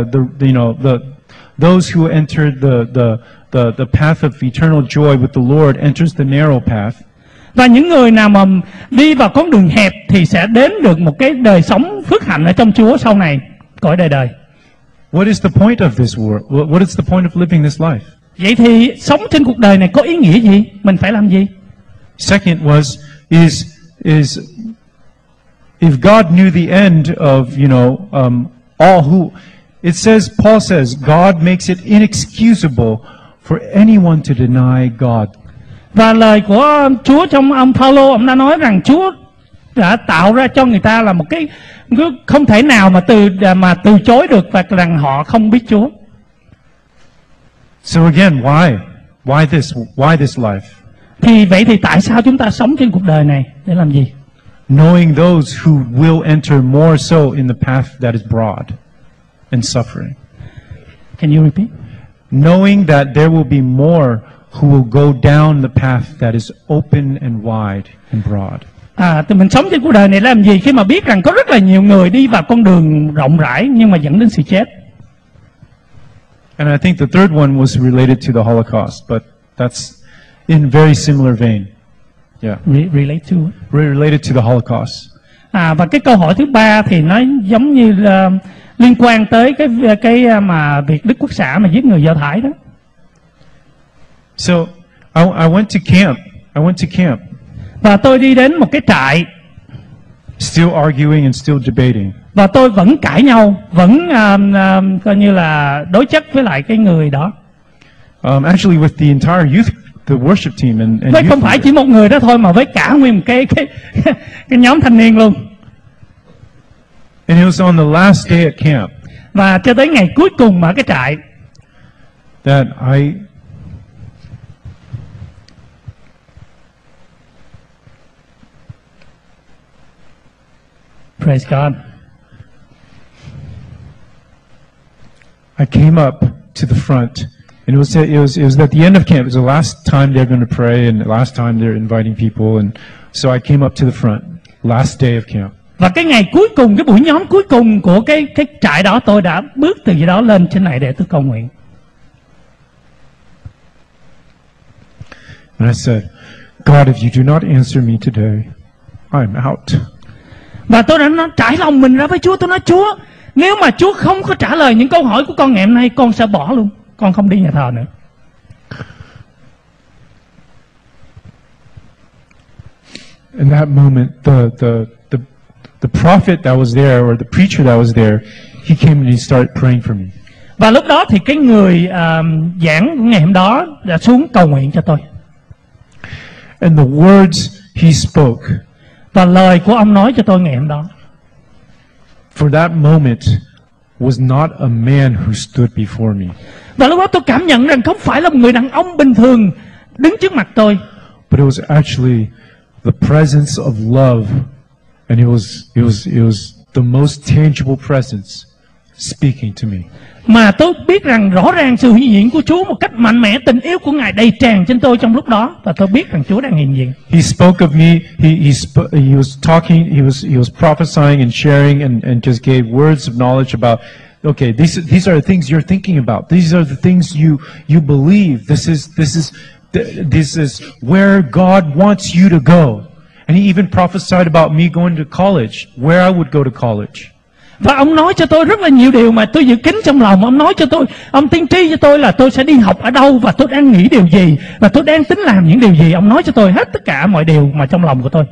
those who entered the path of eternal joy with the Lord enters the narrow path. Và những người nào mà đi vào con đường hẹp thì sẽ đến được một cái đời sống phước hạnh ở trong Chúa sau này, cõi đời đời. What is the point of this world? What is the point of living this life? Vậy thì sống trên cuộc đời này có ý nghĩa gì? Mình phải làm gì? Second was is if God knew the end of all who, it says, Paul says, God makes it inexcusable for anyone to deny God. Và lời của Chúa trong ông Phaolô, ông đã nói rằng Chúa đã tạo ra cho người ta là một cái không thể nào mà từ chối được, và rằng họ không biết Chúa. So again, why this life? Thì vậy thì tại sao chúng ta sống trên cuộc đời này để làm gì? Knowing those who will enter more so in the path that is broad and suffering. Can you repeat? Knowing that there will be more who will go down the path that is open and wide and broad. Thì mình sống trên cuộc đời này làm gì khi mà biết rằng có rất là nhiều người đi vào con đường rộng rãi nhưng mà dẫn đến sự chết? And I think the third one was related to the Holocaust, but that's in very similar vein. Yeah. Relate to. Related to the Holocaust. Và cái câu hỏi thứ 3 thì nó giống như là liên quan tới cái mà việc Đức Quốc xã mà giết người Do Thái đó. So I went to camp. Và tôi đi đến một cái trại. Still arguing and still debating. Và tôi vẫn cãi nhau, vẫn coi như là đối chất với lại cái người đó. Actually, with the entire youth, the worship team and với không phải chỉ một người đó thôi mà với cả nguyên một cái nhóm thanh niên luôn. And it was on the last day at camp. Và cho tới ngày cuối cùng ở cái trại. that Praise God. I came up to the front, and it was at the end of camp. It was the last time they're going to pray, and the last time they're inviting people, and so I came up to the front, last day of camp. Và cái ngày cuối cùng, cái buổi nhóm cuối cùng của cái trại đó, tôi đã bước từ dưới đó lên trên này để tôi cầu nguyện. And I said, God, if you do not answer me today, I'm out. Và tôi đã trải lòng mình ra với Chúa. Tôi nói, Chúa, nếu mà Chúa không có trả lời những câu hỏi của con ngày hôm nay, con sẽ bỏ luôn. Con không đi nhà thờ nữa. In that moment, the prophet that was there, or the preacher that was there, he came and he started praying for me. Và lúc đó thì cái người giảng của ngày hôm đó đã xuống cầu nguyện cho tôi. And the words he spoke, và lời của ông nói cho tôi ngày hôm đó, for that moment, was not a man who stood before me. Và lúc đó tôi cảm nhận rằng không phải là một người đàn ông bình thường đứng trước mặt tôi, but it was actually the presence of love, and it was the most tangible presence speaking to me. Mà tôi biết rằng rõ ràng sự hiện diện của Chúa một cách mạnh mẽ, tình yêu của Ngài đầy tràn trên tôi trong lúc đó, và tôi biết rằng Chúa đang hiện diện. He spoke of me. He was talking. He was prophesying and sharing and just gave words of knowledge about. Okay, these are the things you're thinking about. These are the things you believe. This is where God wants you to go. And he even prophesied about me going to college, where I would go to college. Và ông nói cho tôi rất là nhiều điều mà tôi dự kín trong lòng. Ông nói cho tôi, ông tiên tri cho tôi là tôi sẽ đi học ở đâu, và tôi đang nghĩ điều gì, và tôi đang tính làm những điều gì. Ông nói cho tôi hết tất cả mọi điều mà trong lòng của tôi.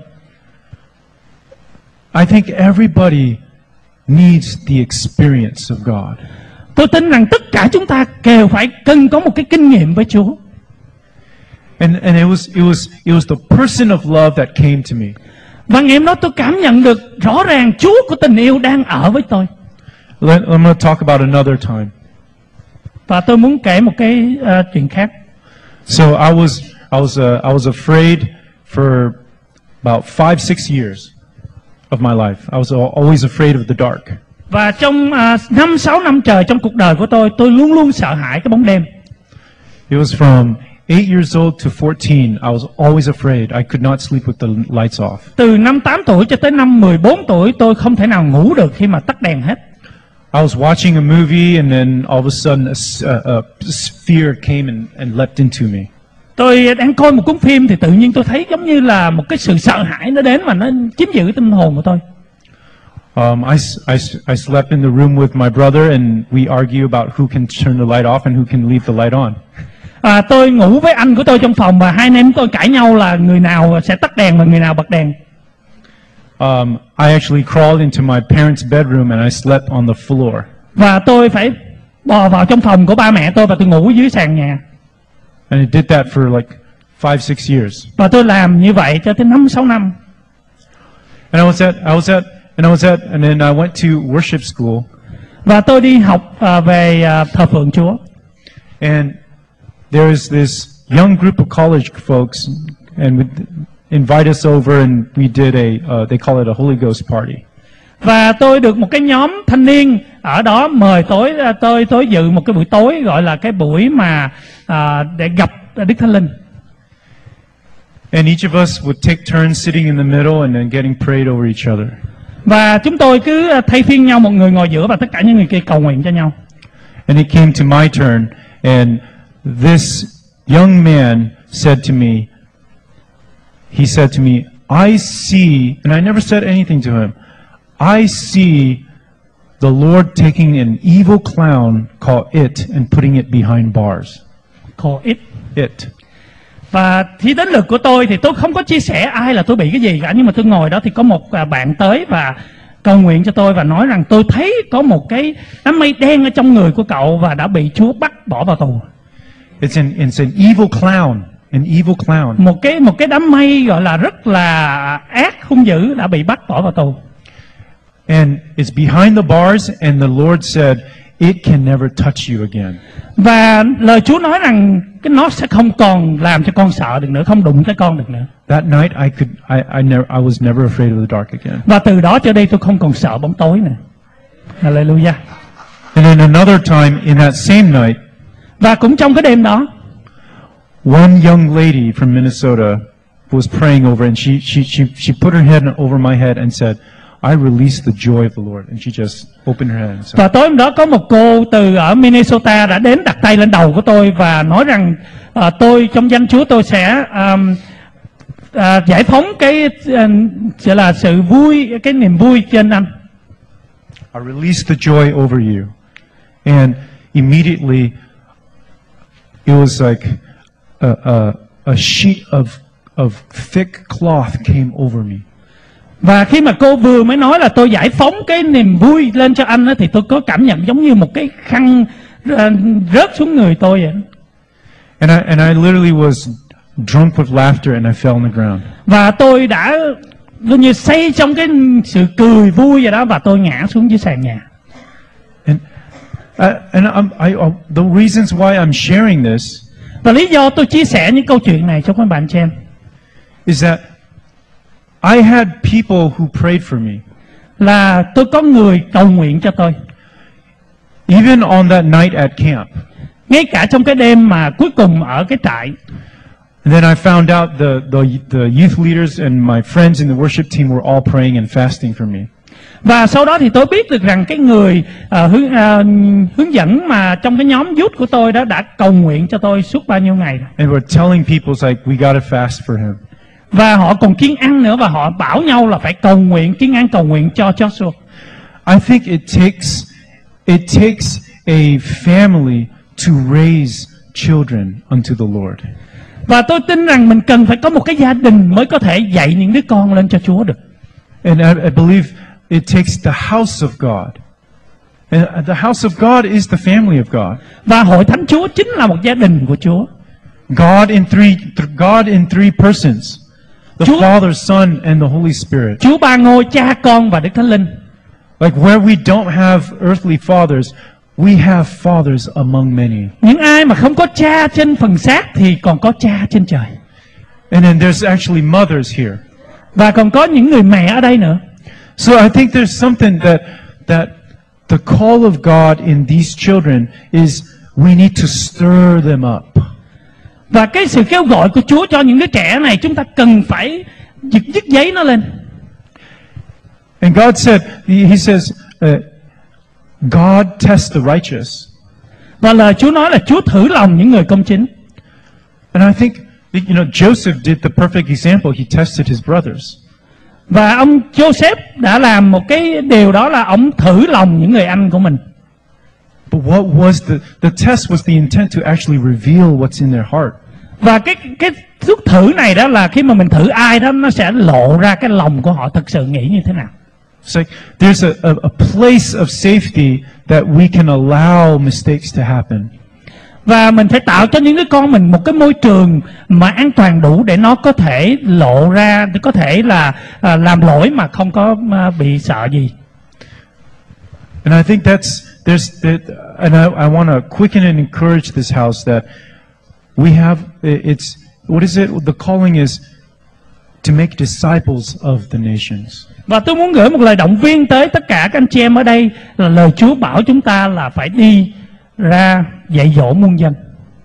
I think everybody needs the experience of God. Tôi tin rằng tất cả chúng ta đều phải cần có một cái kinh nghiệm với Chúa. And it was the person of love that came to me. Và ngày hôm đó tôi cảm nhận được rõ ràng Chúa của tình yêu đang ở với tôi. I'm going to talk about another time. Và tôi muốn kể một cái chuyện khác. So I was afraid for about 5-6 years of my life. I was always afraid of the dark. Và trong 5-6 năm trời trong cuộc đời của tôi luôn luôn sợ hãi cái bóng đêm. It was from 8 years old to 14, I was always afraid. I could not sleep with the lights off. Từ năm 8 tuổi cho tới năm 14 tuổi, tôi không thể nào ngủ được khi mà tắt đèn hết. I was watching a movie, and then all of a sudden a fear came and leapt into me. Tôi đang coi một cuốn phim thì tự nhiên tôi thấy giống như là một cái sự sợ hãi nó đến và nó chiếm giữ tâm hồn của tôi. I slept in the room with my brother, and we argue about who can turn the light off and who can leave the light on. Tôi ngủ với anh của tôi trong phòng, và hai anh em tôi cãi nhau là người nào sẽ tắt đèn và người nào bật đèn. I actually crawled into my parents' bedroom and I slept on the floor. Và tôi phải bò vào trong phòng của ba mẹ tôi và tôi ngủ dưới sàn nhà. And I did that for like 5-6 years. Và tôi làm như vậy cho tới 5-6 năm. And and then I went to worship school. Và tôi đi học về thờ phượng Chúa. And there is this young group of college folks, and would invite us over, and we did they call it a Holy Ghost party. Và tôi được một cái nhóm thanh niên ở đó mời tôi dự một cái buổi tối, gọi là cái buổi mà để gặp Đức Thánh Linh. And each of us would take turns sitting in the middle and then getting prayed over each other. Và chúng tôi cứ thay phiên nhau, một người ngồi giữa và tất cả những người kia cầu nguyện cho nhau. And it came to my turn, and this young man said to me, I see, and I never said anything to him, I see the Lord taking an evil clown called It and putting it behind bars. Call it. It. Và khi đến lượt của tôi thì tôi không có chia sẻ ai là tôi bị cái gì cả, nhưng mà tôi ngồi đó thì có một bạn tới và cầu nguyện cho tôi và nói rằng tôi thấy có một cái đám mây đen ở trong người của cậu và đã bị Chúa bắt bỏ vào tù. It's an evil clown, an evil clown. Một cái đám mây gọi là rất là ác, hung dữ đã bị bắt bỏ vào tù. And it's behind the bars, and the Lord said, it can never touch you again. Và lời Chúa nói rằng cái nó sẽ không còn làm cho con sợ được nữa, không đụng tới con được nữa. That night I was never afraid of the dark again. Và từ đó trở đi tôi không còn sợ bóng tối nữa. Hallelujah. And then another time in that same night, và cũng trong cái đêm đó, one young lady from Minnesota was praying over, and she put her head over my head and said, I release the joy of the Lord. And she just opened her hand and said, và tối hôm đó có một cô từ ở Minnesota đã đến đặt tay lên đầu của tôi và nói rằng tôi trong danh Chúa tôi sẽ giải phóng cái sẽ là sự vui, cái niềm vui trên anh. I release the joy over you. And immediately it was like a sheet of thick cloth came over me. Và khi mà cô vừa mới nói là tôi giải phóng cái niềm vui lên cho anh đó, thì tôi có cảm nhận giống như một cái khăn rớt xuống người tôi vậy. And I literally was drunk with laughter and I fell on the ground. Và tôi đã như say trong cái sự cười vui vậy đó, và tôi ngã xuống dưới sàn nhà. The reasons why I'm sharing this, và lý do tôi chia sẻ những câu chuyện này cho các bạn xem, is that I had people who prayed for me. Là tôi có người cầu nguyện cho tôi. Even on that night at camp. Ngay cả trong cái đêm mà cuối cùng ở cái trại. And then I found out the youth leaders and my friends in the worship team were all praying and fasting for me. Và sau đó thì tôi biết được rằng cái người hướng dẫn mà trong cái nhóm youth của tôi đó đã cầu nguyện cho tôi suốt bao nhiêu ngày. And we're telling people like we gotta fast for him. Và họ còn kiêng ăn nữa, và họ bảo nhau là phải cầu nguyện, kiêng ăn cầu nguyện cho Joshua. I think it takes a family to raise children unto the Lord. Và tôi tin rằng mình cần phải có một cái gia đình mới có thể dạy những đứa con lên cho Chúa được. And I believe it takes the house of God. And the house of God is the family of God. Và hội thánh Chúa chính là một gia đình của Chúa. God in three persons. The Father, Son, and the Holy Spirit. Chúa ba ngôi, Cha, Con và Đức Thánh Linh. Like where we don't have earthly fathers, we have fathers among many. Những ai mà không có cha trên phần xác thì còn có cha trên trời. And then there's actually mothers here. Và còn có những người mẹ ở đây nữa. So I think there's something that the call of God in these children is we need to stir them up. Và cái sự kêu gọi của Chúa cho những đứa trẻ này, chúng ta cần phải dứt giấy nó lên. And God said, He says, God tests the righteous. Và lời Chúa nói là Chúa thử lòng những người công chính. And I think, Joseph did the perfect example. He tested his brothers. Và ông Joseph đã làm một cái điều đó là ông thử lòng những người anh của mình. But what was the test was the intent to actually reveal what's in their heart. Và cái thuốc thử này đó là khi mà mình thử ai đó, nó sẽ lộ ra cái lòng của họ thực sự nghĩ như thế nào. It's like there's a place of safety that we can allow mistakes to happen. Và mình phải tạo cho những đứa con mình một cái môi trường mà an toàn đủ để nó có thể lộ ra, để có thể là làm lỗi mà không có bị sợ gì. And I think and I want to quicken and encourage this house that we have, what is it? The calling is to make disciples of the nations. Và tôi muốn gửi một lời động viên tới tất cả các anh chị em ở đây, là lời Chúa bảo chúng ta là phải đi ra dạy dỗ muôn dân.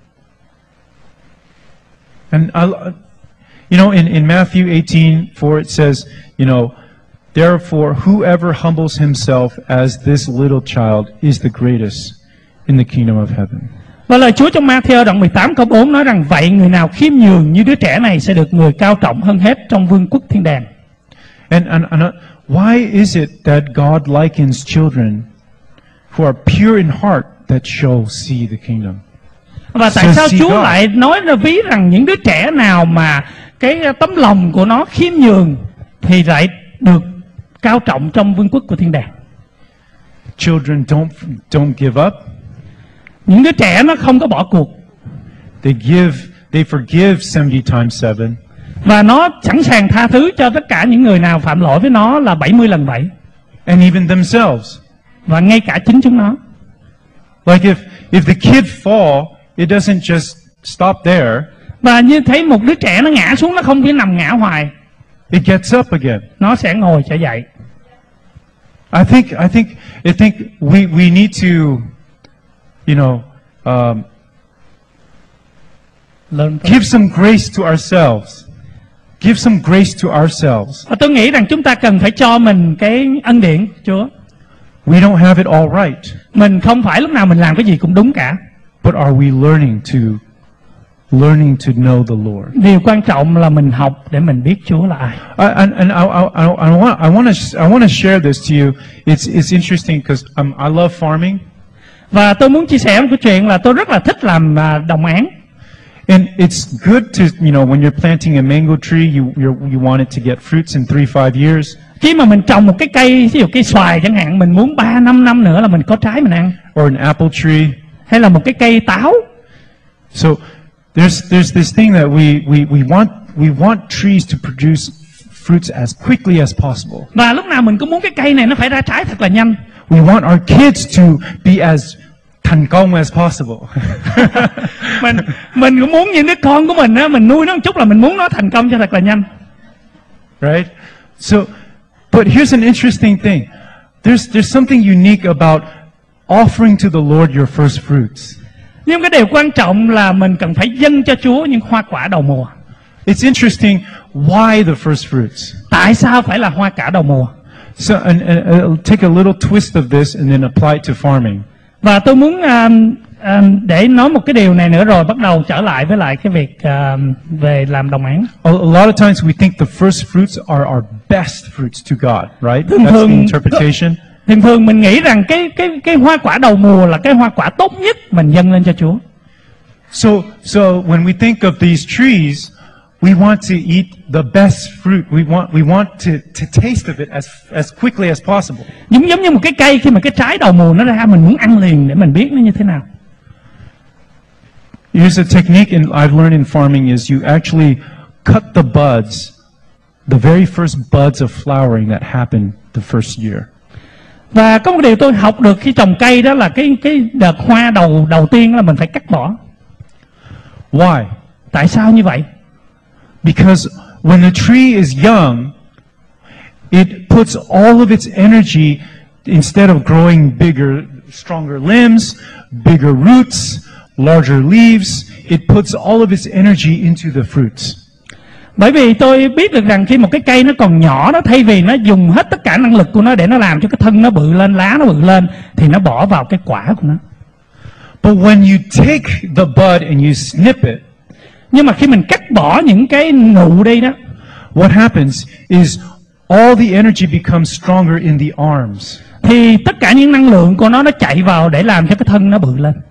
And in Matthew 18:4 it says, therefore whoever humbles himself as this little child is the greatest in the kingdom of heaven. Và lời Chúa trong Ma-thi-ơ đoạn 18 câu 4 nói rằng vậy người nào khiêm nhường như đứa trẻ này sẽ được người cao trọng hơn hết trong vương quốc thiên đàng. And why is it that God likens children who are pure in heart that shall see the kingdom? Và tại sao Chúa lại nói là ví rằng những đứa trẻ nào mà cái tấm lòng của nó khiêm nhường thì lại được cao trọng trong vương quốc của thiên đàng? Children don't give up. Những đứa trẻ nó không có bỏ cuộc. They forgive 70 times 7. Và nó sẵn sàng tha thứ cho tất cả những người nào phạm lỗi với nó là 70 lần 7. And even themselves. Và ngay cả chính chúng nó. Like if the kid fall, it doesn't just stop there. Và như thấy một đứa trẻ nó ngã xuống, nó không chỉ nằm ngã hoài, It gets up again. nó sẽ ngồi trở dậy. I think we need to, give some grace to ourselves. Give some grace to ourselves. Và tôi nghĩ rằng chúng ta cần phải cho mình cái ân điển Chúa. We don't have it all right. Mình không phải lúc nào mình làm cái gì cũng đúng cả. But are we learning to know the Lord? Điều quan trọng là mình học để mình biết Chúa là ai. And I want to share this to you. It's interesting because I love farming. Và tôi muốn chia sẻ một cái chuyện là tôi rất là thích làm đồng áng. And it's good to, when you're planting a mango tree, you want it to get fruits in 3-5 years. Khi mà mình trồng một cái cây, ví dụ cây xoài chẳng hạn, mình muốn 3-5 năm nữa là mình có trái mình ăn. Or an apple tree. Hay là một cái cây táo. So there's this thing that we want trees to produce fruits as quickly as possible. Và lúc nào mình cũng muốn cái cây này nó phải ra trái thật là nhanh. We want our kids to be as thành công as possible. mình cũng muốn những đứa con của mình á, mình nuôi nó một chút là mình muốn nó thành công cho thật là nhanh. Right? So, but here's an interesting thing. There's something unique about offering to the Lord your first fruits. Nhưng cái điều quan trọng là mình cần phải dâng cho Chúa những hoa quả đầu mùa. It's interesting why the first fruits. Tại sao phải là hoa quả đầu mùa? So, and I'll take a little twist of this and then apply it to farming. Và tôi muốn để nói một cái điều này nữa rồi bắt đầu trở lại với lại cái việc về làm đồng áng. A lot of times we think the first fruits are our best fruits to God, right? That's the interpretation. Thường mình nghĩ rằng cái hoa quả đầu mùa là cái hoa quả tốt nhất mình dâng lên cho Chúa. So when we think of these trees, we want to eat the best fruit. We want to taste of it as quickly as possible. Giống như một cái cây, khi mà cái trái đầu mùa nó ra, mình muốn ăn liền để mình biết nó như thế nào. Here's a technique I've learned in farming is you actually cut the buds, the very first buds of flowering that happened the first year. Và có một điều tôi học được khi trồng cây, đó là cái đợt hoa đầu tiên là mình phải cắt bỏ. Why? Tại sao như vậy? Because when the tree is young, it puts all of its energy, instead of growing bigger, stronger limbs, bigger roots, larger leaves, it puts all of its energy into the fruits. Bởi vì tôi biết được rằng khi một cái cây nó còn nhỏ, nó thay vì nó dùng hết tất cả năng lực của nó để nó làm cho cái thân nó bự lên, lá nó bự lên, thì nó bỏ vào cái quả của nó. But when you take the bud and you snip it, nhưng mà khi mình cắt bỏ những cái nụ đi đó, what happens is all the energy becomes stronger in the arms. Thì tất cả những năng lượng của nó chạy vào để làm cho cái thân nó bự lên.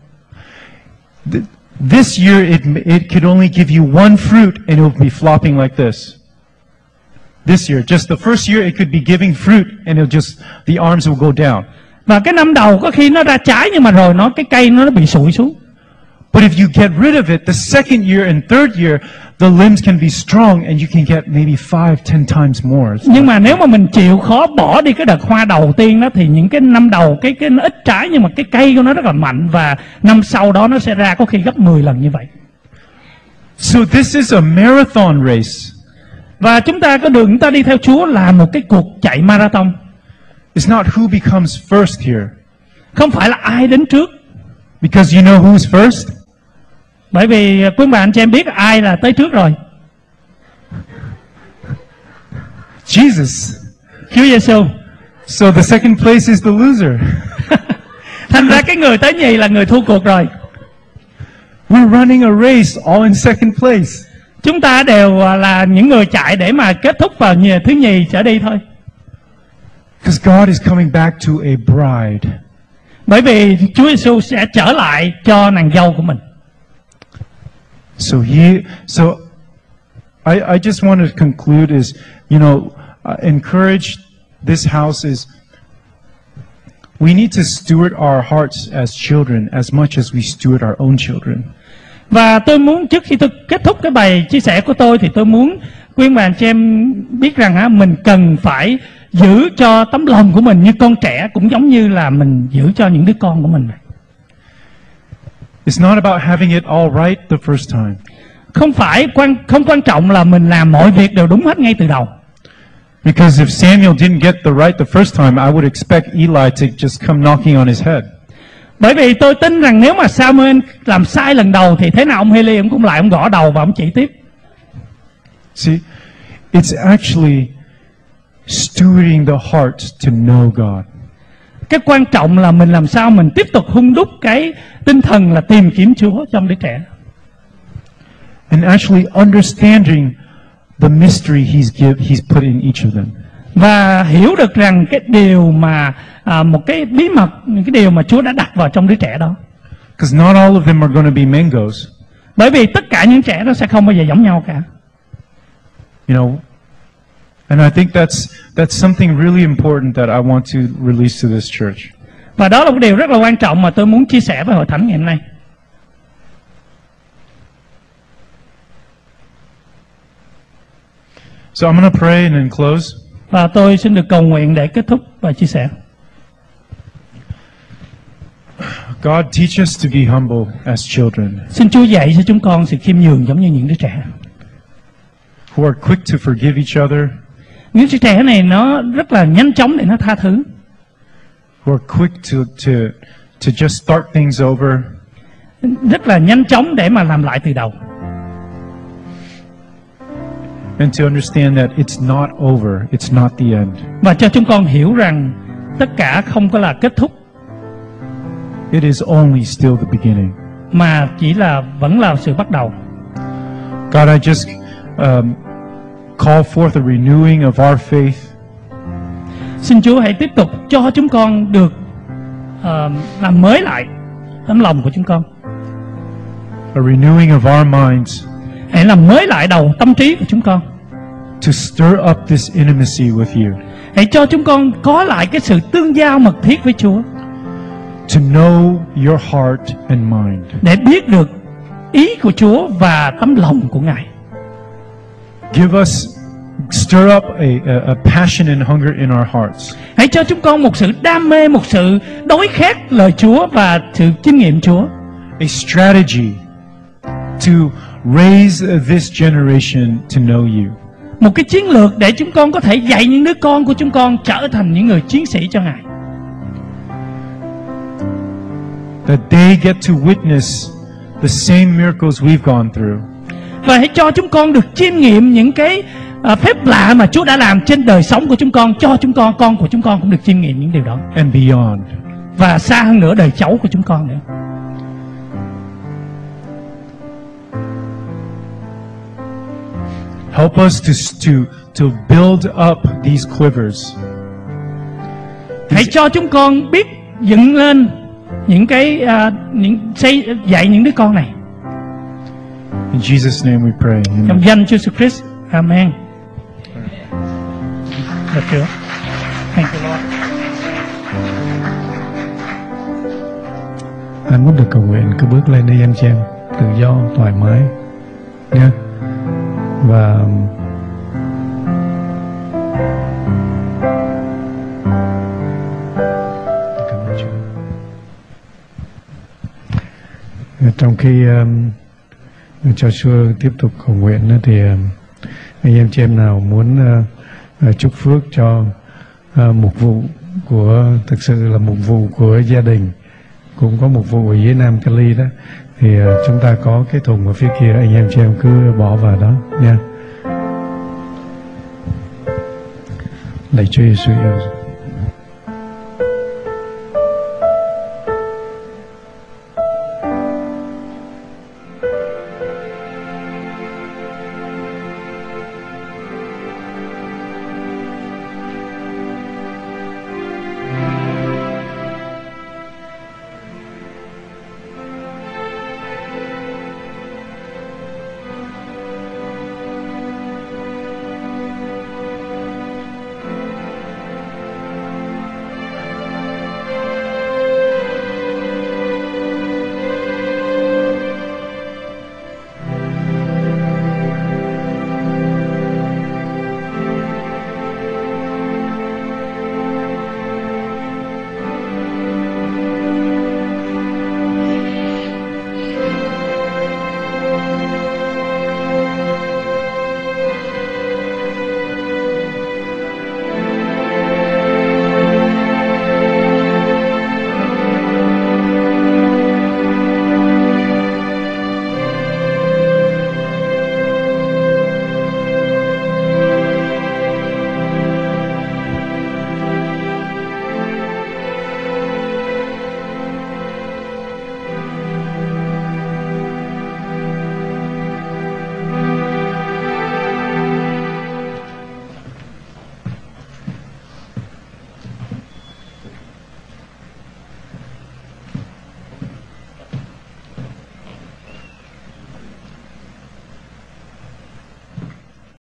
This year it could only give you one fruit and it will be flopping like this. This year, just the first year it could be giving fruit and the arms will go down. Và cái năm đầu có khi nó ra trái, nhưng mà rồi cái cây nó bị sụi xuống. But if you get rid of it, the second year and third year, the limbs can be strong and you can get maybe 5-10 times more. Nhưng mà nếu mà mình chịu khó bỏ đi cái đợt hoa đầu tiên đó, thì những cái năm đầu cái nó ít trái, nhưng mà cái cây của nó rất là mạnh, và năm sau đó nó sẽ ra có khi gấp 10 lần như vậy. So this is a marathon race. Và chúng ta đi theo Chúa là một cái cuộc chạy marathon. It's not who becomes first here. Không phải là ai đến trước. Because you know who's first? Bởi vì quý bà anh chị em biết ai là tới trước rồi. Jesus. Chúa Giêsu. So the second place is the loser. Thành ra cái người tới nhì là người thua cuộc rồi. We're running a race all in second place. Chúng ta đều là những người chạy để mà kết thúc vào thứ nhì trở đi thôi. Because God is coming back to a bride. Bởi vì Chúa Giêsu sẽ trở lại cho nàng dâu của mình. So I just want to conclude is, encourage this house is we need to steward our hearts as children as much as we steward our own children. Và tôi muốn, trước khi tôi kết thúc cái bài chia sẻ của tôi, thì tôi muốn quý bà anh chị em biết rằng mình cần phải giữ cho tấm lòng của mình như con trẻ, cũng giống như là mình giữ cho những đứa con của mình. It's not about having it all right the first time. Không quan trọng là mình làm mọi việc đều đúng hết ngay từ đầu. Because if Samuel didn't get the right the first time, I would expect Eli to just come knocking on his head. Bởi vì tôi tin rằng nếu mà Samuel làm sai lần đầu thì thế nào ông Heli ông cũng lại ông gõ đầu và ông chỉ tiếp. See, it's actually stewarding the heart to know God. Cái quan trọng là mình làm sao mình tiếp tục hun đúc cái tinh thần là tìm kiếm Chúa trong đứa trẻ. And actually understanding the mystery he's put in each of them. Và hiểu được rằng cái điều mà một cái bí mật, những cái điều mà Chúa đã đặt vào trong đứa trẻ đó. Because not all of them are going to be mangoes. Bởi vì tất cả những trẻ đó sẽ không bao giờ giống nhau cả. You know, and I think that's something really important that I want to release to this church. Và đó là một điều rất là quan trọng mà tôi muốn chia sẻ với hội thánh ngày hôm nay. So I'm going to pray and then close. Và tôi xin được cầu nguyện để kết thúc và chia sẻ. God, teach us to be humble as children, Xin Chúa dạy cho chúng con sự khiêm nhường giống như những đứa trẻ. who are quick to forgive each other, Những đứa trẻ này nó rất là nhanh chóng để nó tha thứ, who are quick to just start things over, rất là nhanh chóng để mà làm lại từ đầu. and to understand that it's not over, it's not the end. Và cho chúng con hiểu rằng tất cả không có là kết thúc, It is only still the beginning. mà chỉ là vẫn là sự bắt đầu. God, I just call forth a renewing of our faith. Xin Chúa hãy tiếp tục cho chúng con được làm mới lại tấm lòng của chúng con. A renewing of our minds Hãy làm mới lại đầu tâm trí của chúng con. to stir up this intimacy with you. Hãy cho chúng con có lại cái sự tương giao mật thiết với Chúa, To know your heart and mind. để biết được ý của Chúa và tấm lòng của Ngài. Give us, stir up a passion and hunger in our hearts. Hãy cho chúng con một sự đam mê, một sự đói khát lời Chúa và sự kinh nghiệm Chúa. A strategy to raise this generation to know you. Một cái chiến lược để chúng con có thể dạy những đứa con của chúng con trở thành những người chiến sĩ cho Ngài. That they get to witness the same miracles we've gone through. Và hãy cho chúng con được chiêm nghiệm những cái phép lạ mà Chúa đã làm trên đời sống của chúng con. Cho chúng con của chúng con cũng được chiêm nghiệm những điều đó. And beyond. Và xa hơn nữa đời cháu của chúng con nữa. Help us to build up these quivers. Hãy cho chúng con biết dựng lên những cái dạy những đứa con này. In Jesus' name we pray. Amen. Trong danh Chúa Jesus Christ. Amen. Được chưa? Thank you Lord. Anh muốn được cầu nguyện cứ bước lên đi anh chị em, tự do, thoải mái nhé. Và cảm ơn Chúa. Trong khi Joshua tiếp tục cầu nguyện thì anh em chị em nào muốn chúc phước cho mục vụ của, thực sự là mục vụ của gia đình, cũng có mục vụ ở dưới Nam Cali đó, thì chúng ta có cái thùng ở phía kia, anh em chị em cứ bỏ vào đó nha. Lạy Chúa Giêsu yêu.